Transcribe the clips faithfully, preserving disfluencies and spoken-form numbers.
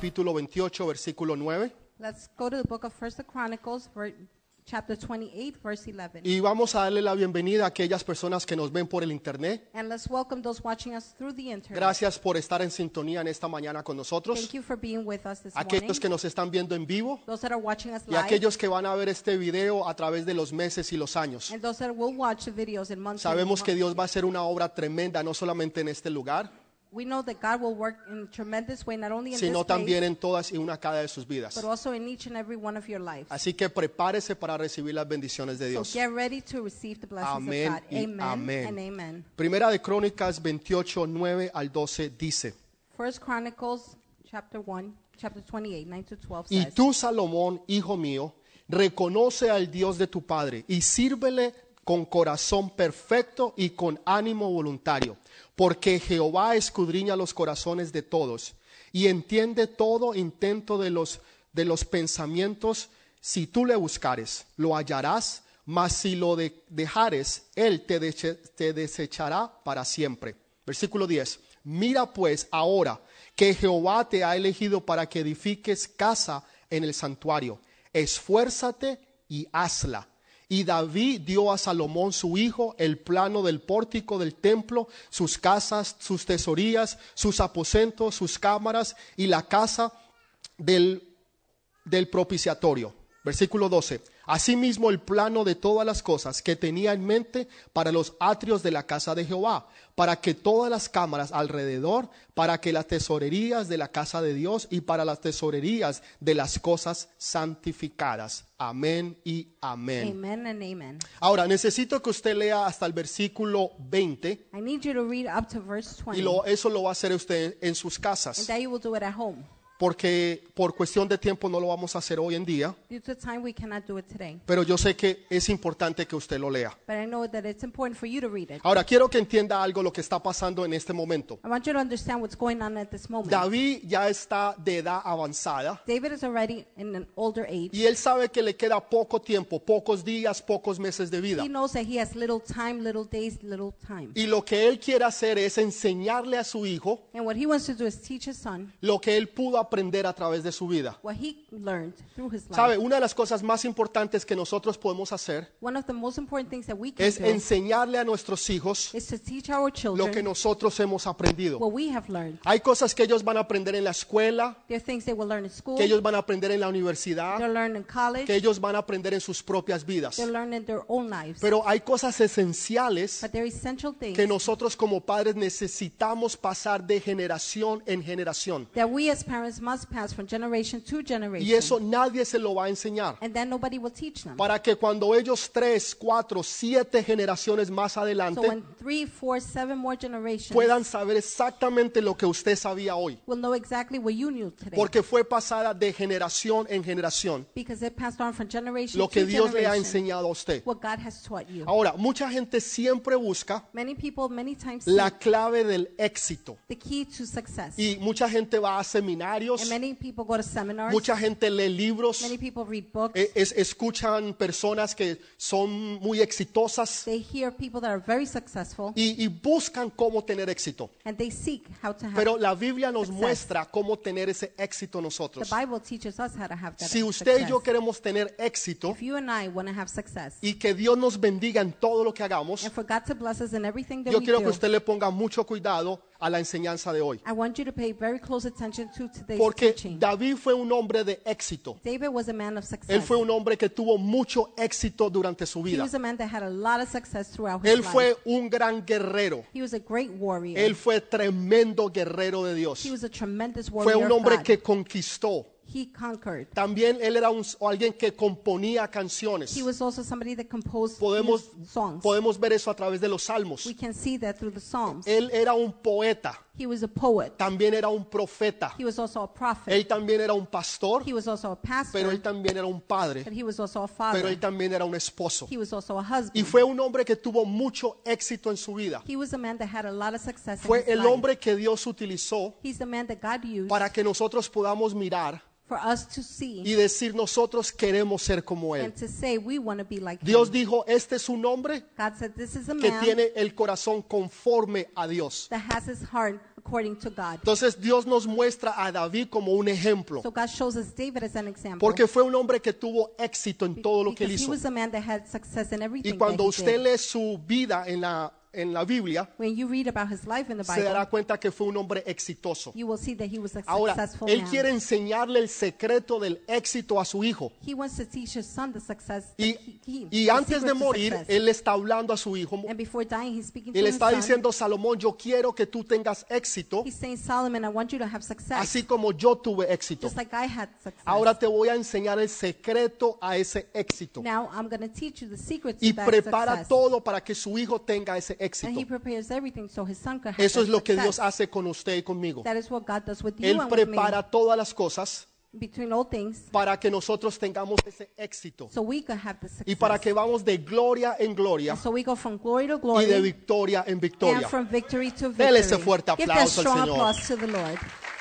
capítulo veintiocho, versículo nueve. Let's go to the book of First Chronicles, ver- chapter twenty-eight, verse eleven. Y vamos a darle la bienvenida a aquellas personas que nos ven por el internet. And let's welcome those watching us through the internet. Gracias por estar en sintonía en esta mañana con nosotros. Thank you for being with us this morning. Aquellos que nos están viendo en vivo Those that are watching us y live, aquellos que van a ver este video a través de los meses y los años. and those that will watch the videos in months. and Sabemos que months. Dios va a hacer una obra tremenda, no solamente en este lugar, We know that God will work in a tremendous way, not only in sino this también place, en todas y una cada de sus vidas. but also in each and every one of your lives. Así que prepárese para recibir las bendiciones de So Dios. get ready to receive the blessings Amén of God. y Amen amén. and amen. Primera de Crónicas veintiocho, nueve al doce dice: First Chronicles chapter one, chapter twenty-eight, nine to twelve Y says, tú, Salomón, hijo mío, reconoce al Dios de tu padre y sírvele con corazón perfecto y con ánimo voluntario, porque Jehová escudriña los corazones de todos y entiende todo intento de los, de los pensamientos. Si tú le buscares, lo hallarás, mas si lo de- dejares, él te, deche- te desechará para siempre. Versículo diez. Mira pues ahora que Jehová te ha elegido para que edifiques casa en el santuario. Esfuérzate y hazla. Y David dio a Salomón su hijo el plano del pórtico del templo, sus casas, sus tesorías, sus aposentos, sus cámaras y la casa del, del propiciatorio. Versículo doce. Asimismo el plano de todas las cosas que tenía en mente para los atrios de la casa de Jehová, para que todas las cámaras alrededor, para que las tesorerías de la casa de Dios y para las tesorerías de las cosas santificadas. Amén y amén. Amen and amen. Ahora, necesito que usted lea hasta el versículo veinte I need you to read up to verse y twenty, lo, eso lo va a hacer usted en sus and casas, that you will do it at home. porque por cuestión de tiempo no lo vamos a hacer hoy en día, Due to time, we cannot do it today. pero yo sé que es importante que usted lo lea. But I know that it's important for you to read it. Ahora, quiero que entienda algo lo que está pasando en este momento. I want you to understand what's going on at this moment. David ya está de edad avanzada David is already in an older age. y él sabe que le queda poco tiempo, pocos días, pocos meses de vida. He knows that he has little time, little days, little time. Y lo que él quiere hacer es enseñarle a su hijo And what he wants to do is teach his son lo que él pudo aprender a través de su vida. what he learned through his ¿Sabe? life. Una de las cosas más importantes que nosotros podemos hacer One of the most important things that we can es do enseñarle a nuestros hijos is to teach our lo que children nosotros hemos aprendido. what we have learned. Hay cosas que ellos van a aprender en la escuela, There are things they will learn in school, que ellos van a aprender en la universidad, they'll learn in college, que ellos van a aprender en sus propias vidas. they'll learn in their own lives. Pero hay cosas esenciales But there are essential things que nosotros como padres necesitamos pasar de generación en generación. that we as parents must pass from generation to generation. Y eso nadie se lo va a enseñar. And then nobody will teach them. Para que cuando ellos tres, cuatro, siete generaciones más So adelante when three, four, seven more generations puedan saber exactamente lo que usted sabía hoy. will know exactly what you knew today. Porque fue pasada de generación en generación Because it passed on from generation lo que to Dios le ha generation enseñado a usted. what God has taught you. Ahora, mucha gente siempre busca Many people many times la seek clave del éxito. the key to success. Y mucha gente va a seminarios, And many people go to seminars. mucha gente lee libros, Many people read books. eh, es- escuchan personas que son muy exitosas They hear people that are very successful y, y buscan cómo tener éxito. and they seek how to have. Pero la Biblia nos success. muestra cómo tener ese éxito The nosotros. Bible teaches us how to have that Si usted y yo success. queremos tener éxito If you and I want to have success y que Dios nos bendiga en todo lo que hagamos, and for God to bless us in everything that yo we quiero que do, usted le ponga mucho cuidado a la enseñanza de hoy. I want you to pay very close attention to today's Porque teaching. David fue un hombre de éxito. David was a man of success. Él fue un hombre que tuvo mucho éxito durante su He vida. was a man that had a lot of success throughout his Él life. fue un gran guerrero. He was a great warrior. Él fue tremendo guerrero de Dios. He was a tremendous Fue warrior un of hombre God. que conquistó. He conquered. También él era un, alguien que componía canciones. He was also somebody that composed Podemos, his songs. podemos ver eso a través de los salmos. We can see that through the Psalms. Él era un poeta. He was a poet. También era un profeta. He was also a prophet. Él también era un pastor. He was also a pastor. Pero él también era un padre. But he was also a Pero father. él también era un esposo. He was also a husband. Y fue un hombre que tuvo mucho éxito en su vida. He was a man that had a lot of success Fue in his el life. hombre que Dios utilizó He's the man that God used para que nosotros podamos mirar for us to see y decir nosotros queremos ser como Él. and to say we want to be like Dios him. dijo, este es un hombre God said, this is a que man tiene el corazón conforme a Dios. that has his heart according to God. Entonces Dios nos muestra a David como un ejemplo, So God shows us David as an example. porque fue un hombre que tuvo éxito en todo lo que él Because he hizo. was a man that had success in everything Y cuando that he usted did. lee su vida en la, en la Biblia, When you read about his life in the se dará Bible, cuenta que fue un hombre exitoso. you will see that he was a Ahora, successful él man. quiere enseñarle el secreto del éxito a su hijo. He wants to teach his son the success. Y, that he, he, y the antes secret de to morir, success. él le está hablando a su hijo And before dying, he's speaking y to le his está son. diciendo, Salomón, yo quiero que tú tengas éxito, He's saying, Solomon, I want you to have success, así como yo tuve éxito. just like I had success. Ahora te voy a enseñar el secreto a ese éxito. Now I'm going to teach you the secrets Y to that prepara success. todo para que su hijo tenga ese And he éxito. prepares everything so his son can have Eso that es lo que success. Dios hace con usted y conmigo. That is what God does with you Él and with me. prepara todas las cosas Between all things, para que nosotros tengamos ese éxito so we can have the success. y para que vamos de gloria en gloria And so we go from glory to y glory de victoria en and victoria. from victory to victory. Dele ese fuerte Give that aplauso al strong Señor. applause to the Lord.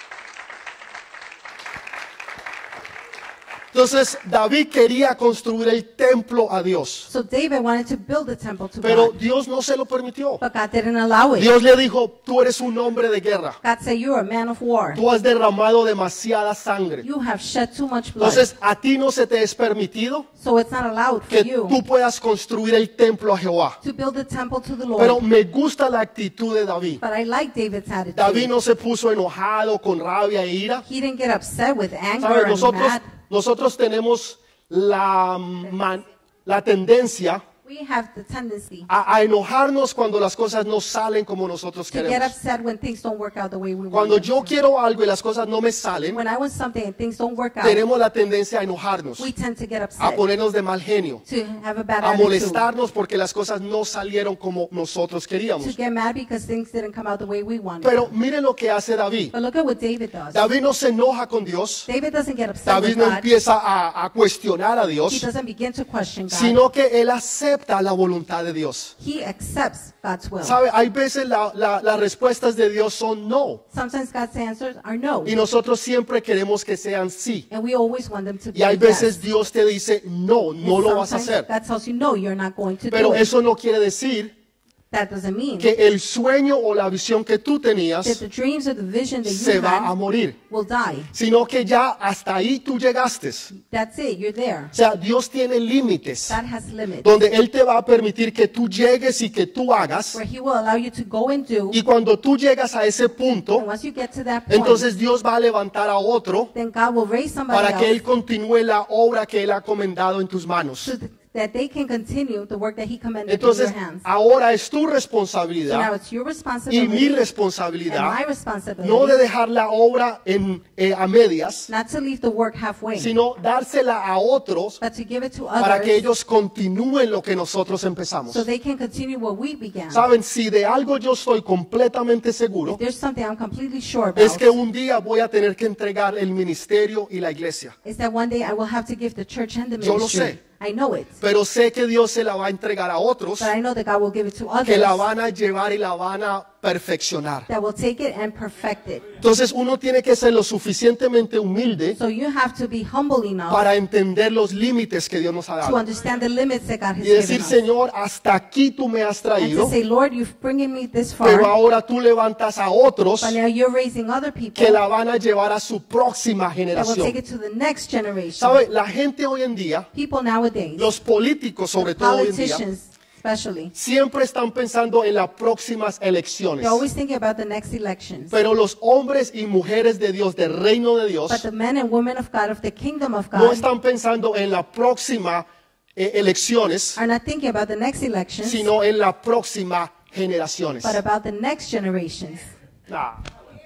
Entonces David quería construir el templo a Dios, So David wanted to build a temple to pero God, Dios no se lo permitió. but God didn't allow it. Dios le dijo, tú eres un hombre de guerra, God said, you're a man of war. tú has derramado demasiada sangre. You have shed too much blood. Entonces a ti no se te es permitido So it's not allowed for que you tú puedas construir el templo a Jehová. to build a temple to the Pero Lord. me gusta la actitud de David. But I like David's attitude. David no se puso enojado con rabia e ira. He didn't get upset with anger ¿Sabe? and Nosotros, mad. nosotros tenemos la, man- la tendencia We have the tendency a, a enojarnos cuando las cosas no salen como nosotros to get queremos. upset when things don't work out the way we want Cuando them yo to. quiero algo y las cosas no me salen, When I want something and things don't work out, tenemos la tendencia a enojarnos, we tend to get a upset, ponernos de mal genio, to have a bad a attitude, molestarnos porque las cosas no salieron como nosotros to queríamos. get mad because things didn't come out the way we wanted. Pero mire lo que hace David. But look at what David does. David no se enoja con Dios. David doesn't get upset David with no God. empieza a, a cuestionar a He Dios, doesn't begin to question God. sino que él acepta la voluntad de Dios. He accepts God's will. ¿Sabe? Hay veces la- la- las respuestas de Dios son no. Sometimes God's answers are no, Y nosotros siempre queremos que sean sí. and we always want them to be Y hay veces yes. Dios te dice, no, no And lo vas a sometimes hacer. God tells you no, you're not going to Pero do it. eso no quiere decir That doesn't mean que el sueño o la visión que tú that tenías the dreams or the vision that se you va a had morir, will die. sino que ya hasta ahí tú llegaste. That's it, you're there. O sea, Dios tiene límites God has limits donde Él te va a permitir que tú llegues y que tú hagas. where He will allow you to go and do. Y cuando tú llegas a ese And punto, once you get to that point, entonces Dios va a levantar a otro then God will raise somebody para que Él else continúe la obra que Él ha comendado en tus manos. so th- that they can continue the work that He commended Entonces, in your hands. ahora es tu So now responsabilidad it's your y responsibility mi and my responsabilidad responsibility no de dejar la obra en, eh, a medias, not to leave the work halfway, sino dársela a otros but to give it to para que others ellos continúen lo que nosotros empezamos. so they can continue what we began. Saben, si de algo yo estoy completamente seguro, If there's something I'm completely sure about, es que un día voy a tener que entregar el ministerio y la iglesia. is that one day I will have to give the church and the Yo lo ministry. sé. I know it, Pero sé que Dios se la va a entregar a otros but I know that God will give it to que la others van a llevar y la van a perfeccionar. that will take it and perfect it. Entonces uno tiene que ser lo suficientemente humilde So you have to be humble enough para entender los límites que Dios nos ha to dado. understand the limits that God has Y decir, given us. Señor, hasta aquí tú me has And to traído, say, Lord, you've bringing me this far, pero ahora tú levantas a otros but now you're raising other people que la van a llevar a su próxima that will generación. take it to the next generation. ¿Sabe? La gente hoy en día, People nowadays, los políticos sobre todo hoy en día, politicians especially, siempre están pensando en las próximas elecciones. they're always thinking about the next elections. Pero los hombres y mujeres de Dios, del reino de Dios, But the men and women of God, of the kingdom of no God, están pensando en las próximas eh, elecciones, are not thinking about the next elections, sino en las próximas generaciones. but about the next generations. Ah.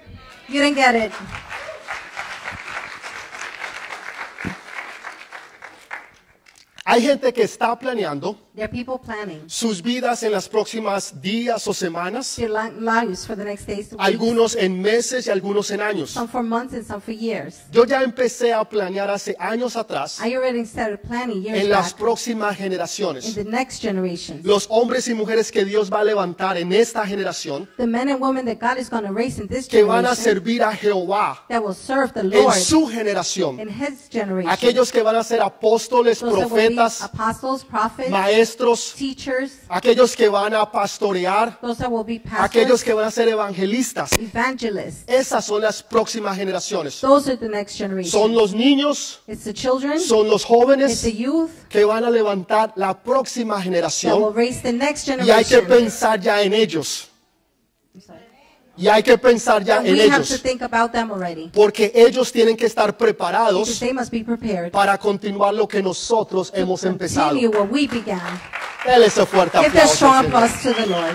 You didn't get it. Hay gente que está planeando There are people planning sus vidas en las próximas días o semanas, their li- lives for the next days, weeks, algunos en meses y algunos en años. some for months and some for years. Yo ya empecé a planear hace años atrás I already started planning years en las back próximas in generaciones. the next generation. Los hombres y mujeres que Dios va a levantar en esta generación, The men and women that God is going to raise in this que van a generation servir a Jehová that will serve the en Lord su generación. in His generation. Aquellos que van a ser apóstoles, Those that will be profetas, apostles, prophets, maestros, teachers, aquellos que van a pastorear, those that will be aquellos pastors, que van a ser evangelistas. evangelists. Esas son las próximas generaciones. Those are the next generation. Son los niños, It's the children, son los it's jóvenes the youth que van a levantar la próxima that will generación raise the next y hay que generation. pensar ya en ellos. I'm sorry. Y hay que pensar ya And en we have to ellos. think about them already. Porque ellos tienen que estar Because preparados they must be prepared para continuar lo que nosotros hemos to empezado. continue what we began. Dale ese fuerte Give that aplauso strong al Señor. applause to the Lord.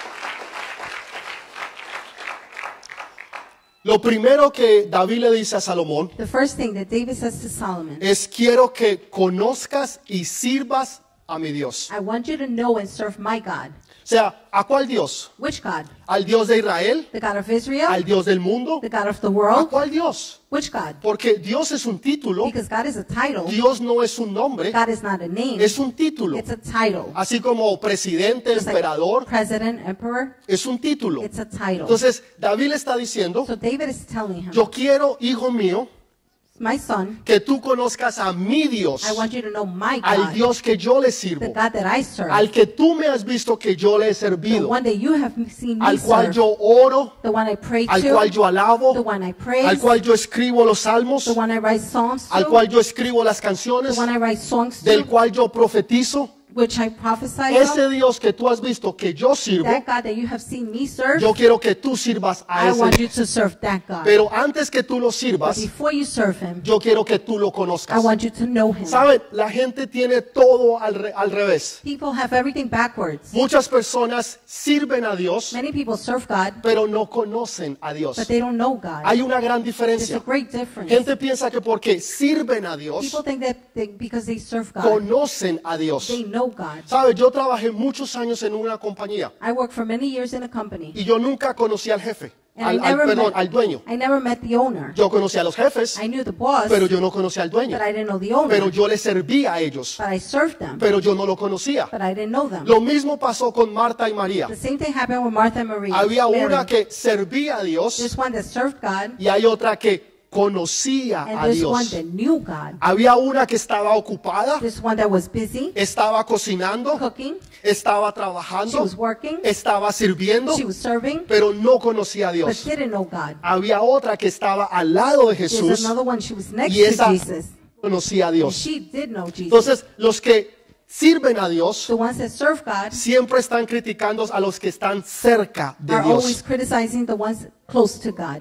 Lo primero que David le dice a Salomón The first thing that David says to Solomon, es: quiero que conozcas y sirvas a mi Dios. I want you to know and serve my God. O sea, ¿a cuál Dios? Which God? ¿Al Dios de Israel? The God of Israel? ¿Al Dios del mundo? The God of the ¿A world? cuál Dios? Which God? Porque Dios es un título, Because God is a title. Dios no es un nombre, God is not a name. es un título. It's a title. Así como presidente, Just like emperador, president, emperor, es un título. it's a title. Entonces, David le está diciendo: So David is telling him, yo quiero, hijo mío, my son, que tú conozcas a mi Dios, I want you to know my al God, Dios que yo le the sirvo, God that I serve, al que tú me has visto que yo le he the servido, one that you have seen me al cual serve, yo oro, the one I pray al cual to, yo alabo, the one I praise, al cual yo escribo los salmos, the one I write songs al to, cual yo escribo las the canciones, one I write songs del to, cual yo profetizo. which I prophesy Ese of. Dios que tú has visto que yo sirvo, That God that you have seen me serve, yo quiero que tú sirvas a I ese want Dios. you to serve that God. Pero antes que tú lo But sirvas, before you serve Him, yo quiero que tú lo I conozcas. want you to know Him. ¿Saben? La gente tiene todo al, re- al revés. People have everything backwards. Muchas personas sirven a Dios, Many people serve God, pero no conocen a Dios. but they don't know God. Hay una gran There's a diferencia. great difference. Gente piensa que porque sirven a Dios, People think that they, because they serve God, conocen a Dios. they know God. ¿Sabe? Yo trabajé muchos años en una compañía I worked for many years in a company, y yo nunca conocí al jefe, and I al, al- never, perdón, met, al dueño. I never met the owner. Yo conocí a los jefes, I knew the boss, pero yo no conocía al dueño. but I didn't know the owner. Pero yo le servía a ellos, But I served them, pero yo no lo conocía. but I didn't know them. Lo mismo pasó con Marta y María. The same thing happened with Martha and Maria. Había Mary. una que servía a Dios There's one that served God, y hay otra que conocía and a there's one Dios. that knew God. Había una que estaba ocupada, There's one that was busy estaba cocinando, cooking, estaba she trabajando, was working, estaba sirviendo, she was serving, pero no conocía a but Dios. didn't know God. Había otra que estaba al lado de There's Jesús another one, she was next y to esa Jesus, conocía a and Dios. she did know Jesus. Entonces, los que sirven a Dios The ones that serve God siempre están criticando a los que están cerca de are always Dios. criticizing the ones close to God.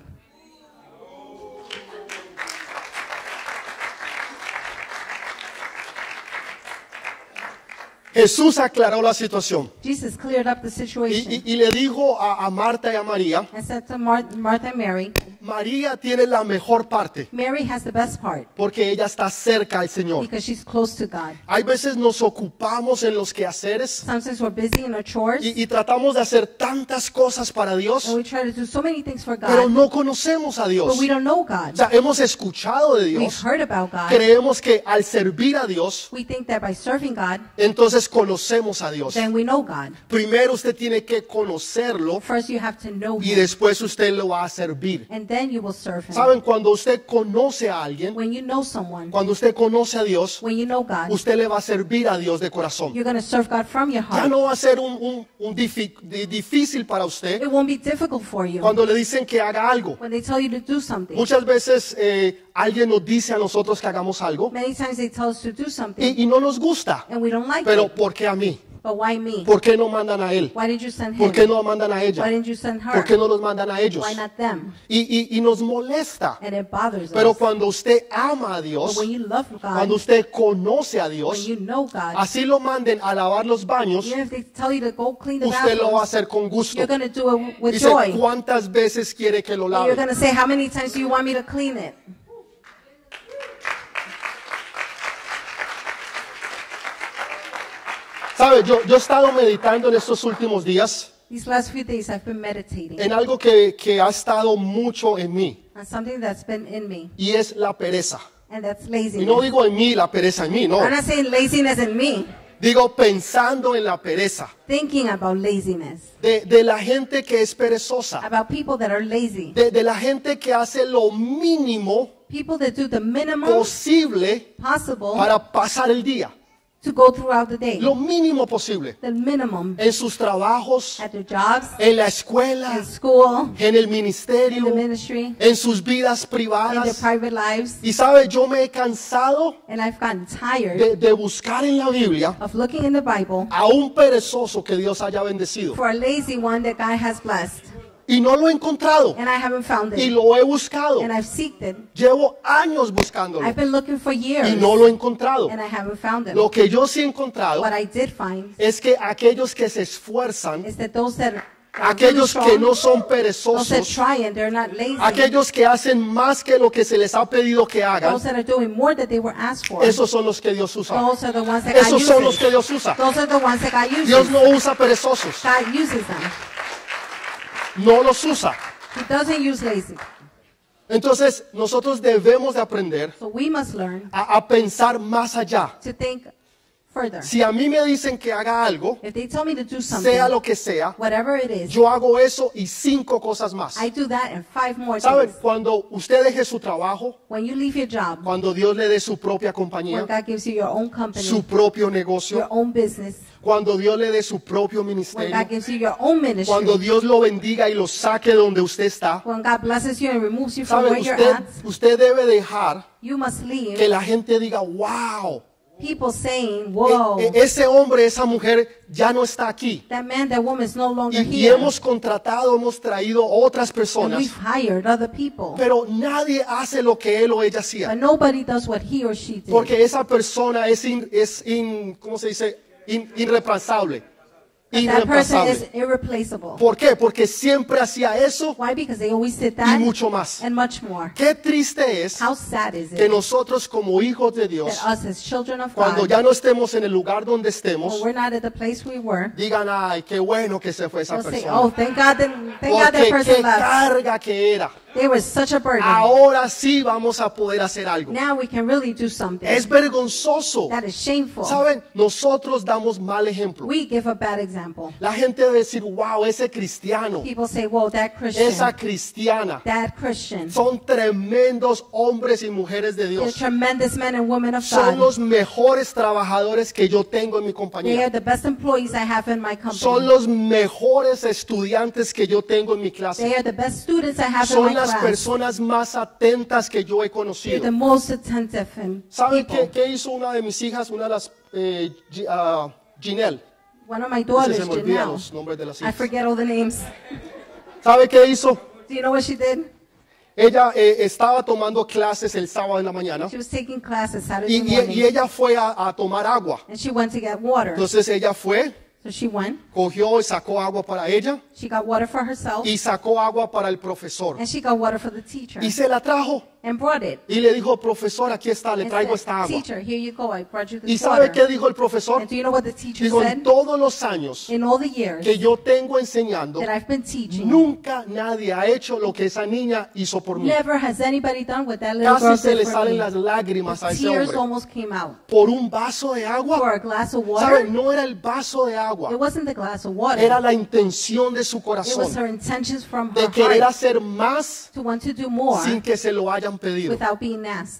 Jesús aclaró la situación Jesus cleared up the y, situation y- y le dijo a, a Marta y a María: and said to Mar- Martha and Mary, María tiene la mejor parte Mary has the best part porque ella está cerca al Señor. because she's close to God. Hay veces nos ocupamos en los quehaceres Sometimes we're busy in our chores y, y tratamos de hacer tantas cosas para Dios, and we try to do so many things for pero God, no conocemos a Dios. but we don't know O God. sea, hemos escuchado de We've Dios, heard about God. creemos que al servir a Dios, We think that by serving God, entonces conocemos a Dios. then we know God. Primero usted tiene que conocerlo First you have to know y Him, después usted lo va a servir. and then you will serve Him. Saben, cuando usted conoce a alguien, When you know someone, cuando usted conoce a Dios, when you know God, usted le va a servir a Dios de corazón. you're going to serve God from your Ya heart. no va a ser un, un- un difi- di- difícil para usted It won't be difficult for you cuando le dicen que haga algo. when they tell you to do something. Muchas veces eh, alguien nos dice a nosotros que hagamos algo Many times they tell us to do something y, y no nos gusta. and we don't like Pero it. ¿por qué a mí? But why me? ¿Por qué no mandan a él? Why did you send ¿Por him? qué no mandan a ella? Why didn't you send her? ¿Por qué no los mandan a ellos? Why not them? Y, y- y nos molesta. And it bothers Pero us. cuando usted ama a But Dios, when you love God, cuando usted conoce a when Dios, you know God, así lo manden a lavar los baños, even if they tell you to go clean the usted lo va a bathrooms, hacer con gusto. you're going to do it with Dice, joy. ¿cuántas veces quiere que lo And you're lave? going to say, how many times do you want me to clean it? ¿Sabe? Yo, yo he estado meditando en estos últimos días These last few days I've been meditating en algo que, que ha estado mucho en mí, on something that's been in me, y es la pereza. and that's Y laziness. no digo en mí, la pereza en mí, no. I'm not saying laziness in me, Digo pensando en la pereza. thinking about laziness, De, de la gente que es perezosa. about people that are lazy, De, de la gente que hace lo mínimo people that do the minimum posible possible para pasar el día. to go throughout the day, Lo mínimo posible. the minimum En sus trabajos, at their jobs, en la escuela, in school, en el in ministerio, the ministry, en sus vidas in their privadas. private lives. Y sabe, yo me he cansado And I've gotten tired de, de buscar en la Biblia of looking in the Bible a un perezoso que Dios haya bendecido. for a lazy one that God has blessed. Y no lo he encontrado. And I haven't found Y it. lo he buscado. And I've seeked it. Llevo años buscándolo. I've been looking for years. Y no lo he encontrado. And I haven't found it. Lo que yo sí he encontrado What I did find es que aquellos que se esfuerzan, is that those that are really aquellos strong, que no son those that perezosos, try and they're not lazy, aquellos que hacen más que lo que se les ha pedido que hagan, those that are doing more than they were asked for, esos son los que Dios usa. those are the ones that God Esos son los uses. que Dios usa. Those are the ones that God uses. Dios no usa perezosos, God uses them. no los usa. He doesn't use lazy. Entonces nosotros debemos de aprender So we must learn a, a pensar más allá. to think further. Si a mí me dicen que haga algo, If they tell me to do something, sea lo que sea, whatever it is, yo hago eso y cinco cosas más. I do that and five more ¿Saben? things. Cuando usted deje su trabajo, When you leave your job, cuando Dios le dé su propia when compañía, God gives you your own company, su propio your negocio, own business, cuando Dios le dé su propio when ministerio, God gives you your own ministry, cuando Dios lo bendiga y lo saque de donde usted está, when God blesses you and removes you from ¿saben? where you're Usted, at, usted debe dejar you must leave que la gente diga, wow, people saying, e- whoa, e- ese hombre, esa mujer ya no está aquí. that man, that woman is no longer Y, y here. hemos contratado, hemos traído otras And personas, we've hired other people. pero nadie hace lo que él o ella But hacía. nobody does what he or she did. Porque esa persona es, in- es in- ¿cómo se dice? In- irreemplazable. And that person is Irreemplazable. irreplaceable. ¿Por qué? Porque siempre hacía eso Why? Because they always did y that mucho más. and much more. Qué triste es How sad is que it nosotros como hijos de Dios, that us as children of cuando God, ya no estemos en el lugar donde when estemos, we're not at the place we were, digan, ay, qué bueno que se fue esa they'll say, persona. oh, thank God that, thank God that Porque person qué left. carga que era. They were such a burden. Ahora sí vamos a poder hacer algo. Now we can really do something. Es vergonzoso. That is shameful. ¿Saben? Nosotros damos mal ejemplo. We give a bad example. La gente debe decir, wow, ese cristiano, People say, whoa, that Christian, esa cristiana, that Christian, son tremendos hombres y mujeres de they're Dios. tremendous men and women of Son God. los mejores trabajadores que yo tengo en mi They are compañía. the best employees I have in my company. Son los mejores estudiantes que yo tengo en mi They clase. are the best students I have in Son my las class. personas más atentas que yo he They're conocido. the most attentive and ¿Saben qué, people. qué hizo una de mis hijas, una de las, eh, Gi- ah, Ginelle? One of my Se daughters, me olvidan Janelle, los nombres de las I hijas. forget all the names. ¿Sabe qué hizo? Do you know what she did? Ella eh, estaba tomando clases el sábado en la mañana She was taking classes Saturday y, y- morning, y ella fue a, a tomar agua. and she went to get water. Entonces ella fue, So she went. cogió y sacó agua para ella She got water for herself, y sacó agua para el profesor. and she got water for the teacher, Y se la trajo and brought it. y le dijo, profesor, aquí está, le And traigo said, esta agua. Teacher, here you go. I brought you ¿Y this sabe water. qué dijo el profesor? And do you know what the teacher Dijo, said? en todos los años In all the years que yo tengo enseñando, that I've been teaching, nunca nadie ha hecho lo que esa niña hizo por mí. never has anybody done what that little girl Casi se did le for salen me. las lágrimas a ese Tears hombre. almost came out. Por un vaso de For agua. a glass of ¿Sabe? water, No era el vaso de agua. it wasn't the glass of water. Era la intención de su It was her corazón intentions from de her querer heart hacer más to want to do more sin que se lo hayan pedido. without being asked.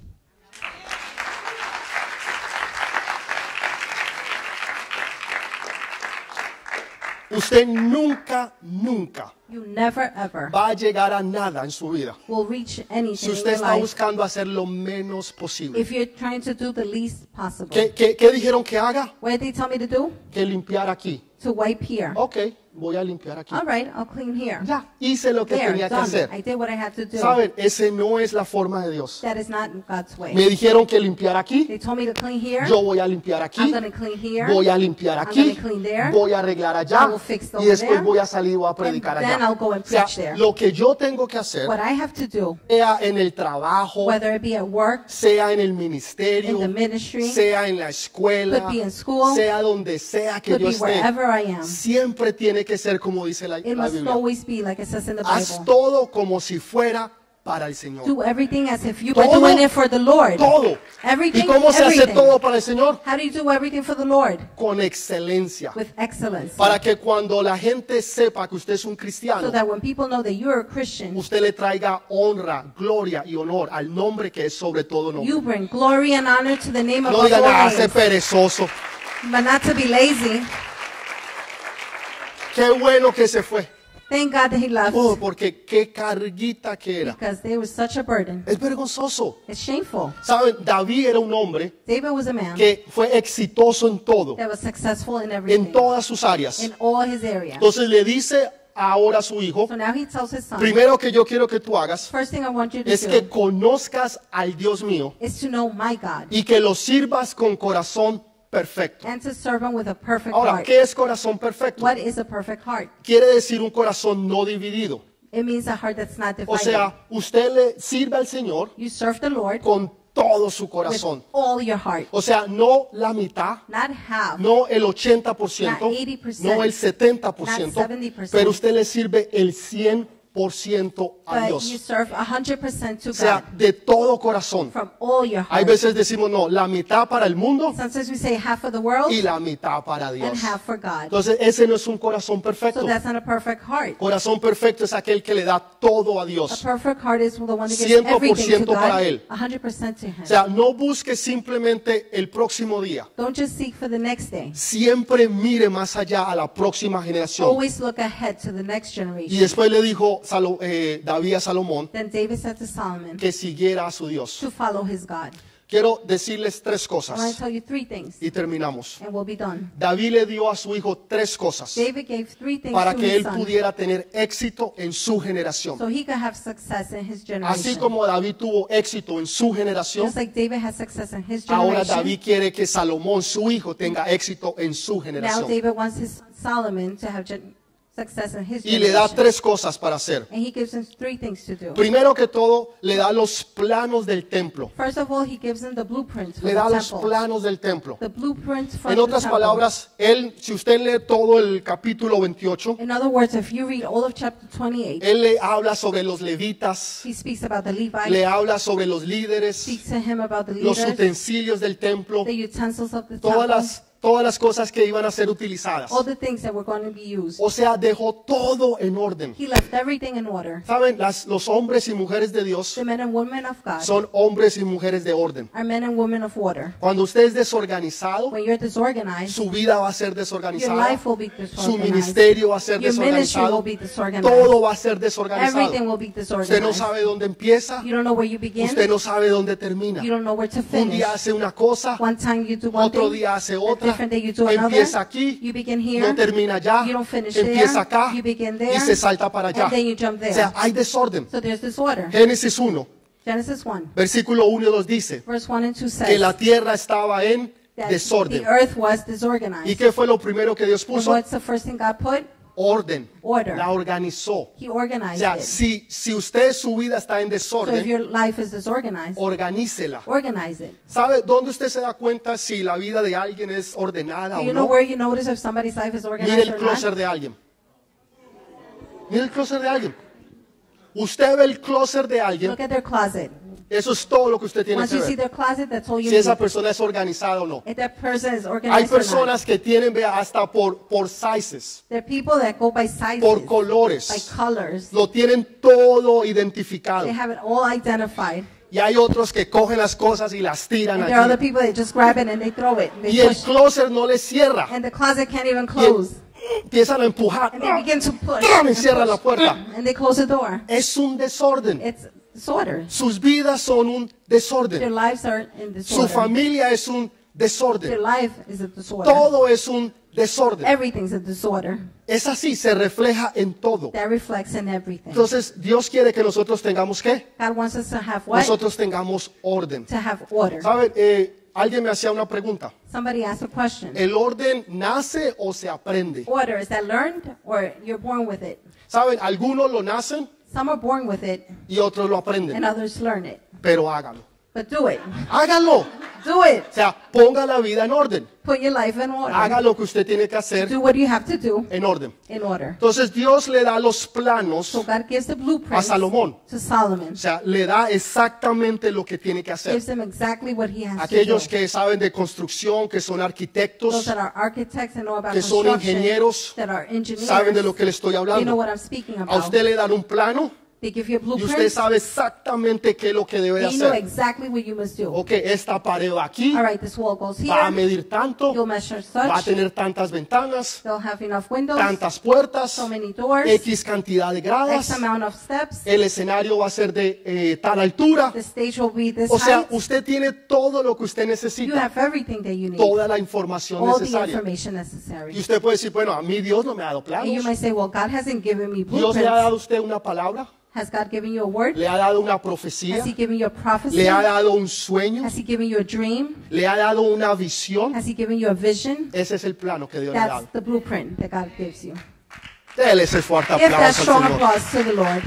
Usted nunca, nunca You never ever va a llegar a nada en su vida will reach si anything in usted your está life buscando hacer lo menos posible. if you're trying to do the least possible. ¿Qué, qué, qué dijeron que haga? What did they tell me to do? Que limpiar aquí. To wipe here. Ok, voy a limpiar aquí. All right, I'll clean here. Ya, hice lo que There, tenía que done. hacer. I did what I had to do. Saben, ese no es la forma de Dios. That is not God's way. Me dijeron que limpiar aquí, They told me to clean here. yo voy a limpiar aquí, I'm going to clean here. voy a limpiar I'm aquí, gonna clean there. voy a arreglar I allá will fix y over después there. voy a salir y voy a predicar And then allá. I'll go and O sea, preach there. lo que yo tengo que hacer, What I have to do, sea en el trabajo, whether it be at work, sea en el in ministerio, the ministry, sea en la escuela, could be in school, sea donde sea que could yo be esté, wherever I am, siempre tiene que ser como dice la, it la must Biblia. always be like it says in the Haz Bible. todo como si fuera para el Señor. Do everything as if you were Todo, doing it for the Lord. Todo. Everything, ¿Y cómo se hace everything. todo para el Señor? How do you do everything for the Lord? Con excelencia. With excellence. Para que cuando la gente sepa que usted es un So cristiano, that when people know that you're a Christian, usted le traiga honra, gloria y honor al nombre que es sobre todo nombre. you bring glory and honor to the name of No the digan, ah, ese Lord. perezoso. But not to be lazy. Qué bueno que se fue. Thank God that he left. Oh, porque qué carguita que era. Because they were such a burden. Es vergonzoso. It's shameful. Saben, David era un hombre David was a man que fue exitoso en todo, that was successful in en everything. todas sus áreas. In all his areas. Entonces le dice ahora a su hijo, So now he tells his son, primero que yo quiero que tú hagas first thing I want you to es que do conozcas al Dios mío is to know my God y que lo sirvas con corazón perfecto. and to serve him with a perfect Ahora, heart. ¿qué es corazón perfecto? What is a perfect heart? Quiere decir un corazón no dividido. It means a heart that's not O divided. sea, usted le sirve al Señor You serve the Lord con todo su with corazón. all your heart. O sea, no la mitad, Not half. no el ochenta por ciento, Not eighty percent, no el setenta por ciento, not seventy percent. pero usted le sirve el cien por ciento a But Dios. you serve one hundred percent to O sea, God de todo corazón. from all your Hay heart. veces decimos, no, la mitad para el mundo Sometimes we say half for the world y la mitad para Dios. and half for God. Entonces, ese no es un corazón perfecto. So that's not a perfect heart. Corazón perfecto es aquel que le da todo a A Dios. perfect heart is the one that gives cien por everything to ciento para God, Él. one hundred percent to Him. O sea, no busque simplemente el próximo día. Don't just seek for the next day. Siempre mire más allá a la próxima generación. Always look ahead to the next Y generation. después le dijo Salo- eh, David a Salomón Then David said to Solomon que siguiera a su Dios. to follow his God. Quiero decirles tres I want to cosas tell you three things, y terminamos. and we'll be done. David le dio a su hijo tres cosas David gave three things para to que his él son pudiera tener éxito en su generación. so he could have success in his Así generation. como David tuvo éxito en su generación, Just like David has success in his ahora generation, David quiere que Salomón, su hijo, tenga éxito en su now generación. David wants his son Solomon to have gen- success in his Y le da generation. tres cosas para hacer. And he gives him three things to do. Primero que todo, le da los planos del templo. First of all, he gives him the blueprints for Le the da los temple. planos del templo. The blueprints for En the otras temple. palabras, él, si usted lee todo el capítulo veintiocho, In other words, if you read all of chapter twenty-eight, él le habla sobre los levitas, he speaks about the Levites, le habla sobre los líderes, speaks to him about the los leaders, utensilios del templo, the utensils of the todas temple, las, todas las cosas que iban a ser utilizadas. all the things that were going to be used. O sea, dejó todo en orden. He left everything in order. Saben, las, los hombres y mujeres de Dios The men and women of God son hombres y mujeres de orden. are men and women of order. Cuando usted es desorganizado, When you're disorganized, su vida va a ser your desorganizada, life will be su disorganized. ministerio va a ser Your ministry will desorganizado, be disorganized. todo va a ser Everything desorganizado. will be Usted no disorganized. sabe dónde empieza, You don't know where you begin. usted no sabe dónde termina. You don't know where to Un finish. día hace una cosa, One time you do one otro thing, día hace a otra, different day you do another. empieza aquí, You begin here, no termina allá, you don't finish empieza there, acá you begin there, y se salta para allá. and then you jump O there. sea, hay desorden. So there's disorder. Génesis uno, Genesis one, versículo uno y dos dice verse one and two que says la tierra estaba en that desorden. the earth was ¿Y disorganized. qué fue lo primero que Dios And puso? what's the first thing God put? Orden. Order. La organizó. He O organized sea, it. si, si usted su vida está en So if desorden, your life is disorganized, organícela. organize it. ¿Sabe dónde usted se da cuenta si la vida de alguien es ordenada Do o you know no? where you notice if somebody's life is Mire organized el or closet not? de alguien. Mire el closet de alguien. Usted ve el closet de alguien, Look at their closet. eso es todo lo que usted tiene Once que you see ver. their closet, that's all you Si esa need. persona es organizada o no. If that person is Hay organized or not. personas que tienen, vea, hasta por, por sizes, There are people that go by sizes, por by colores. colors. Lo tienen todo identificado. They have it all identified. Y hay otros que cogen las cosas y las tiran And there are other allí. people that just grab it and they throw it. They Y el push. closet no les cierra. And the closet can't even Y close. empiezan a empujar. And they begin to push. ¡Pam! Y and cierran la push. puerta. And they close the door. Es un desorden. It's disorder. Sus vidas son un Their desorden. lives are in Su disorder. familia es un Their desorden. life is a disorder. Todo es un desorden. Everything's a disorder. Es así, se refleja en todo. That reflects in everything. Entonces, Dios quiere que nosotros tengamos ¿qué? God wants us to have what? Nosotros tengamos orden. To have order. ¿Saben? Eh, alguien me hacía una pregunta. Somebody asked a question. ¿El orden nace o se aprende? Order, is that learned or you're born with it? ¿Saben? Algunos lo nacen Some are born with it y otros lo and aprenden. others learn it. Pero hágalo. But do it. Hágalo. Do it. O sea, ponga la vida en orden. Put your life in order. Haga lo que usted tiene que hacer Do what you have to do en orden. in order. Entonces Dios le da los planos, So God gives the blueprint a Salomón. to Solomon. o sea, le da exactamente lo que tiene que hacer. Gives him exactly what he has Aquellos to do. que saben de construcción, que son Those arquitectos, that are architects and know about que son construction, ingenieros, that are engineers, saben de lo que le estoy they know hablando. what I'm speaking A about. usted le dan un plano They give you a y usted blueprint, sabe exactamente qué es lo que debe de and you know hacer. exactly what you must do. Ok, esta pared va aquí, All right, this wall goes va a here. medir tanto, You'll measure va a such. tener tantas ventanas, They'll have enough windows, tantas puertas, so many doors, X cantidad de X gradas, amount of steps. el escenario va a ser de eh, tal altura. The stage will be this O sea, height. usted tiene todo lo que usted You necesita, have everything that you need. toda la información All the necesaria. information necessary. Y usted puede decir, bueno, a mí Dios no me ha dado And you planos. might say, well, God hasn't given me Dios le ha dado a blueprints. usted una palabra, Has God given you a word? le ha dado una Has profecía, He given you a prophecy? le ha dado un sueño, Has He given you a dream? le ha dado una visión. Has He given you a vision? Ese es el plano que Dios le ha That's dado. the blueprint that God gives you. Dele ese fuerte Give that aplauso al strong Señor. applause to the Lord.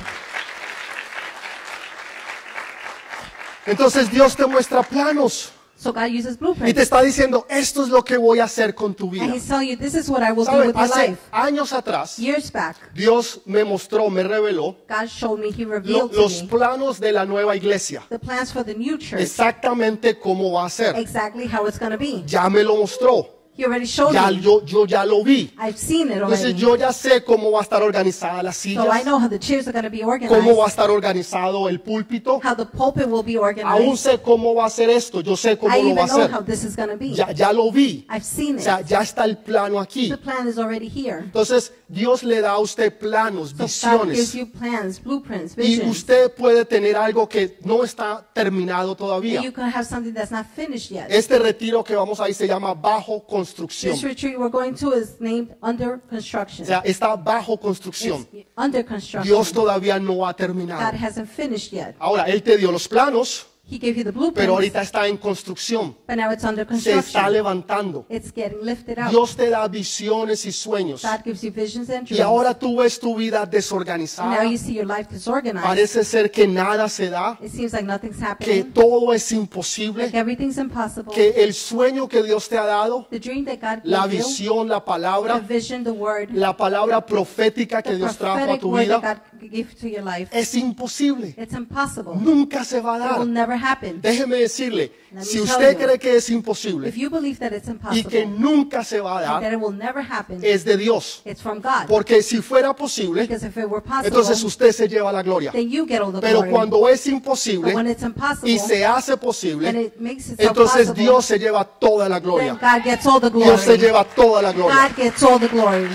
Entonces Dios te muestra planos So God uses y te blueprints. está diciendo, esto es lo que voy a hacer con tu vida. And He's telling you, this is what I will do ¿Sabe? with your Hace life. años atrás, Years back, Dios me mostró, me reveló God showed me, He lo- revealed to los me planos de la nueva iglesia. the plans for the new church. Exactamente cómo va a ser. Exactly how it's going to be. Ya me lo mostró. He already showed Ya, me. yo, yo ya lo vi. I've seen it Entonces already. yo ya sé cómo va a estar organizada las So I sillas, know how the chairs are going to be cómo va a organized, estar organizado el púlpito. how the pulpit will be Aún organized. sé cómo va a ser esto, yo sé cómo I lo va a even know how hacer. this is going to be. Ya, ya lo vi. I've seen O it. sea, ya está el plano aquí. The plan is already here. Entonces Dios le da a usted planos, So God gives visiones. you plans, blueprints, Y visions. usted puede tener algo que no está terminado todavía. And you can have something that's not finished yet. Este retiro que vamos ahí se llama bajo construcción. This retreat we're going to is named Under O Construction. sea, está bajo construcción. It's under construction. Dios todavía no ha God terminado. hasn't finished yet. Ahora, Él te dio los planos, He gave you the pero blueprints, ahorita está en construcción. but now it's under Se está construction. levantando. It's getting lifted up. Dios te da visiones y sueños. God gives you visions and Y dreams. ahora tú ves tu vida And now desorganizada. you see your life disorganized. Parece ser que nada se da, It seems like nothing's que happening. todo es imposible, Like everything's impossible. que el sueño que Dios te ha dado, The dream that God la gave you, visión, la the palabra, vision, the word, la palabra profética que the Dios trajo a prophetic tu word that vida, God gave to your life, es imposible. it's impossible. Nunca se va a It will dar. never happen. Déjeme decirle, Let me si tell usted you, cree que es If imposible you believe that it's y que impossible, nunca se va a and that dar, it will never happen, es de Dios. it's from God. Porque si fuera posible, Because if it were possible, entonces usted se lleva la gloria. then you get all the Pero glory. cuando es But when imposible it's impossible, y se hace and posible, it makes itself entonces possible, Dios se lleva toda la then gloria. God gets all the glory. Dios se lleva toda la gloria. God gets all the glory.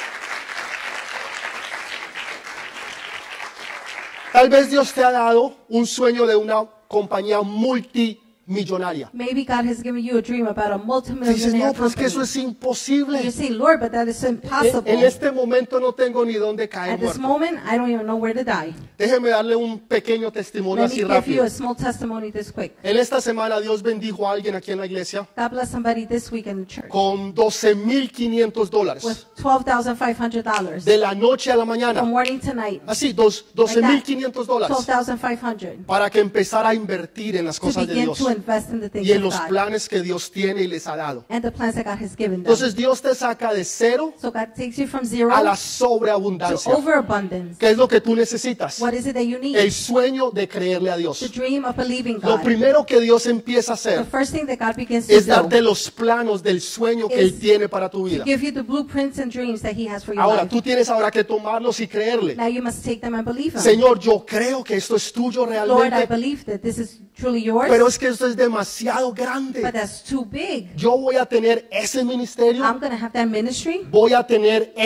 Tal vez Dios te ha dado un sueño de una compañía multimillonaria. Maybe God has given you a dream about a Y dices, multimillionaire no, pues que company. eso es And you imposible. say, Lord, but that is En, impossible. en este momento no tengo ni dónde caer At this muerto. moment, I don't even know where to die. Déjeme darle un pequeño testimonio Let me así give you rápido. a small testimony this quick. En esta semana Dios bendijo a alguien aquí en la iglesia God bless somebody this week in the church con doce mil quinientos dólares. with twelve thousand five hundred dollars De la noche a la from mañana. morning to night. Así, dos- doce mil quinientos dólares. twelve thousand five hundred Para que empezara a invertir en las to cosas de begin Dios to invest in the things y en of los God planes que Dios tiene y les ha dado. and the plans that God has given them. Entonces Dios te saca de cero So God takes you from zero a la to sobreabundancia. overabundance. ¿Qué es lo que tú necesitas? What is it that you need? El sueño de creerle a The Dios. dream of believing Lo God. primero que Dios empieza a The hacer first thing that God begins to es do darte los planos del sueño que is Él tiene para tu to vida. give you the blueprints and dreams that He has for your Ahora, life. tú tienes ahora que tomarlos y creerle. Now you must take them and believe them. Señor, yo creo que esto es tuyo Lord, I realmente, believe that this is truly yours, pero es que esto es demasiado but grande. that's too big. Yo voy a tener ese ministerio, I'm going to have that ministry. voy a tener esa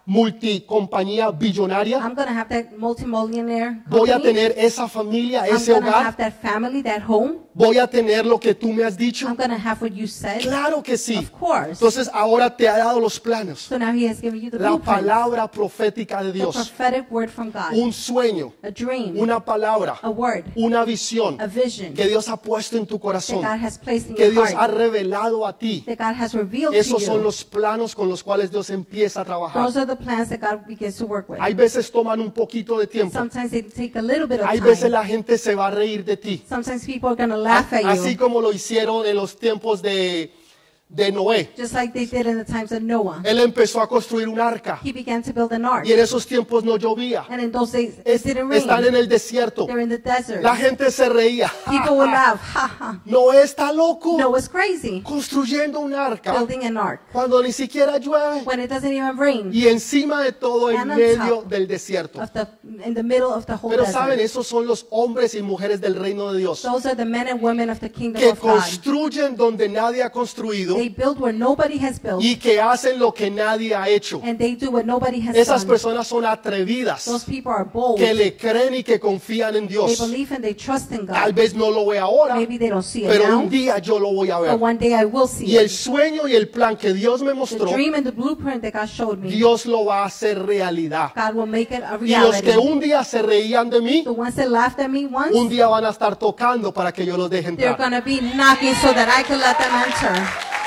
multicompañía billonaria. I'm going to have that multimillionaire Voy a company. tener esa familia, I'm ese going to have hogar. that family, that home. Voy a tener lo que tú me has dicho. I'm going to have what you said. Claro que sí. Of course. Entonces ahora te ha dado los planos. So now he has given you the La blueprint, palabra profética de the Dios. prophetic word from God, Un sueño, a dream, una palabra, a word, una visión a vision que Dios ha puesto en tu that corazón, God has placed in que your Dios ha heart, revelado a ti. that God has revealed Esos to son you. los planos con los cuales Dios empieza a trabajar. Those are the plans that God begins to work with. Hay veces toman un poquito de tiempo. Sometimes they take a little bit of Hay veces time. la gente se va a reír de ti. Sometimes people are going to laugh at Así you, como lo hicieron en los tiempos de, de Noé. just like they did in the times of Noah. Él empezó a construir un arca He began to build an ark, y en esos tiempos no llovía. and in those days it Es- didn't rain. están en el desierto. They're in the desert. La gente se reía. People would laugh. Ha ha. Noé está loco Noah's crazy construyendo un arca building an ark cuando ni siquiera llueve when it doesn't even rain y encima de todo en And on medio top del desierto. of the in the middle of the whole Pero saben, desert. esos son los hombres y mujeres del reino de Dios Those are the men and women of the kingdom que of God. construyen donde nadie ha construido They build where nobody has built, y que hacen lo que nadie ha hecho. and they do what nobody has Esas done. personas son atrevidas, Those people are bold. que le creen y que confían en They Dios. believe and they trust in Tal God. vez no lo ve ahora, Maybe they don't see it pero now, un día yo lo voy a ver. but one day I will see Y el it. sueño y el plan que Dios me The mostró, dream and the blueprint that God showed me, Dios lo va a hacer realidad. God will make it a Y los que reality. un día se reían de mí, The ones that laughed at me once, un día van a estar tocando para que yo los deje they're entrar. going to be knocking so that I can let them enter.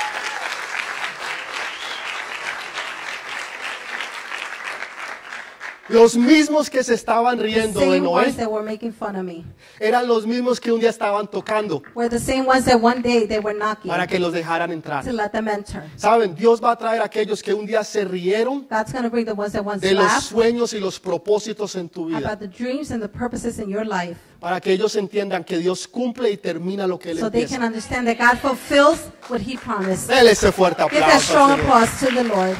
Los mismos que se estaban The riendo de same Noé ones that were making fun of me eran los mismos que un día estaban tocando were the same ones that one day they were knocking para que los dejaran entrar. to let them enter. Saben, Dios va a traer a aquellos que un día se rieron God's going to bring the ones that once de los laughed sueños y los propósitos en tu vida, about the dreams and the purposes in your life, para que ellos entiendan que Dios cumple y termina lo que Él so they empieza. can understand that God fulfills what He promised. Dele ese fuerte Give that aplauso strong al Señor. applause to the Lord.